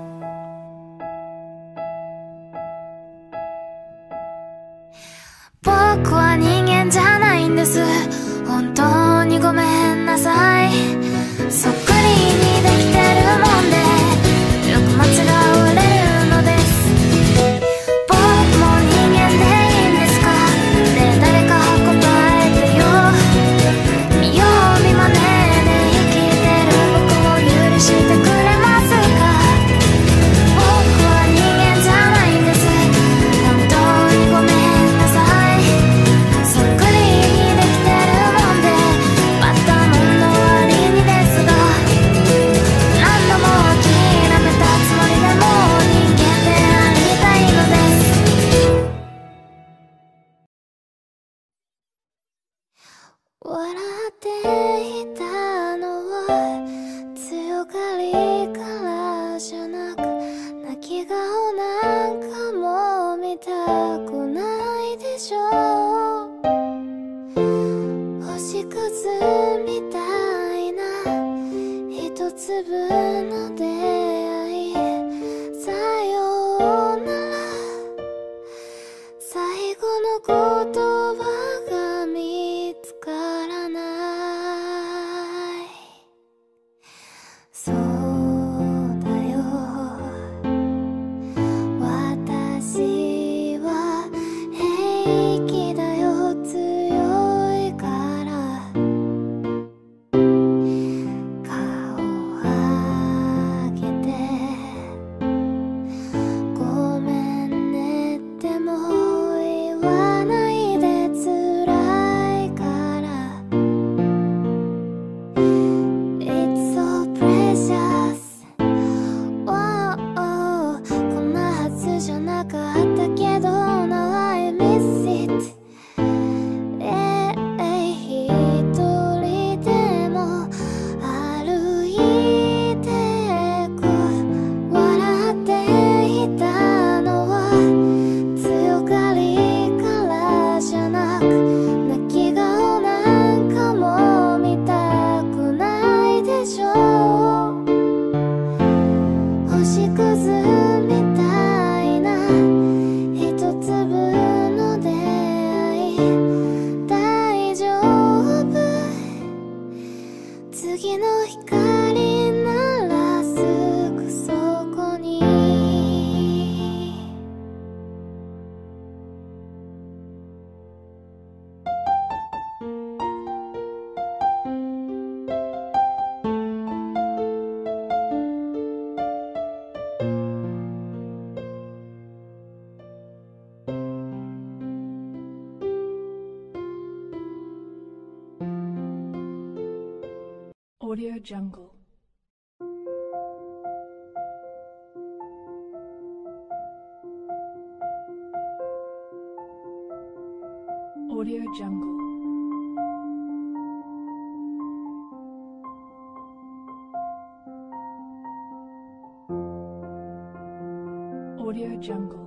僕は人間じゃないんです。本当にごめんなさい。そっくりにできてるもんでよく間違われるのです。僕も人間でいいんですか。ねえ誰か答えてよ。見よう見まねで生きてる僕を許してくれますか。僕は人間じゃないんです。本当にごめんなさい。そっくりにできてるもんでバッタモンの割にですが、何度も諦めたつもりでも人間でありたいのです。笑っていたのは強がりからじゃなく、泣き顔なんかも見たくないでしょう。星屑みたいな一粒の出会い、さようなら最後の言葉が見つからない。そうだよ、私は平気だよ、強いから顔上次の光ならすぐそこに Audio Jungle. Audio Jungle. Audio Jungle.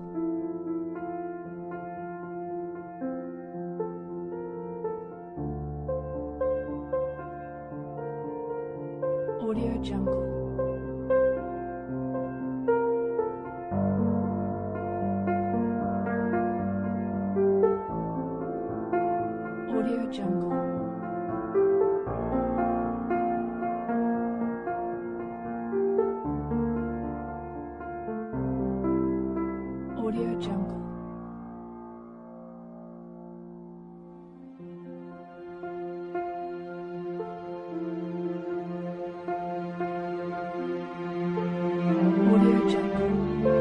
Audio Jungle. Audio Jungle. Audio Jungle. Audio Jungle.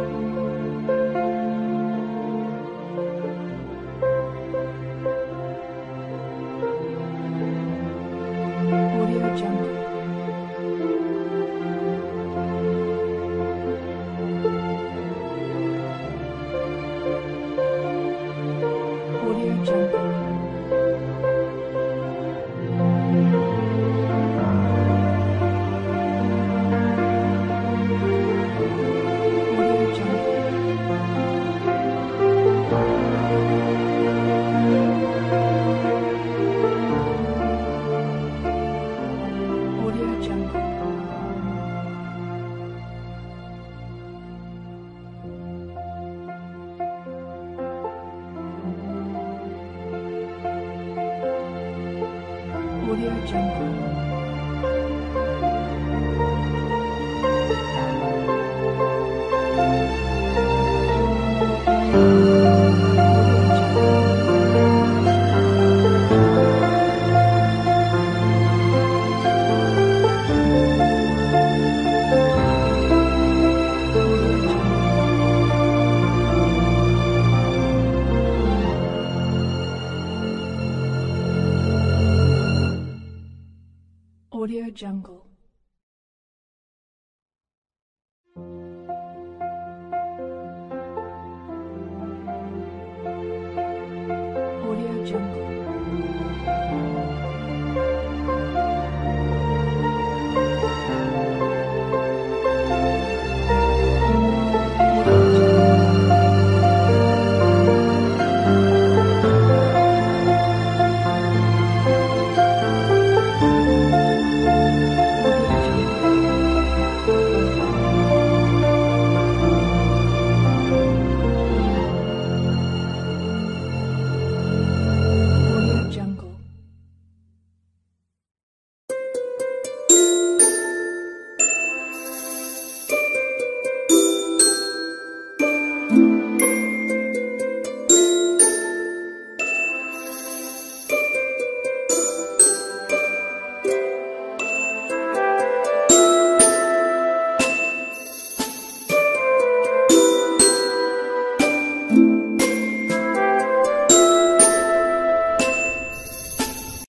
Audio Jungle. Audio Jungle. Audio Jungle. Audio Jungle. Audio Jungle.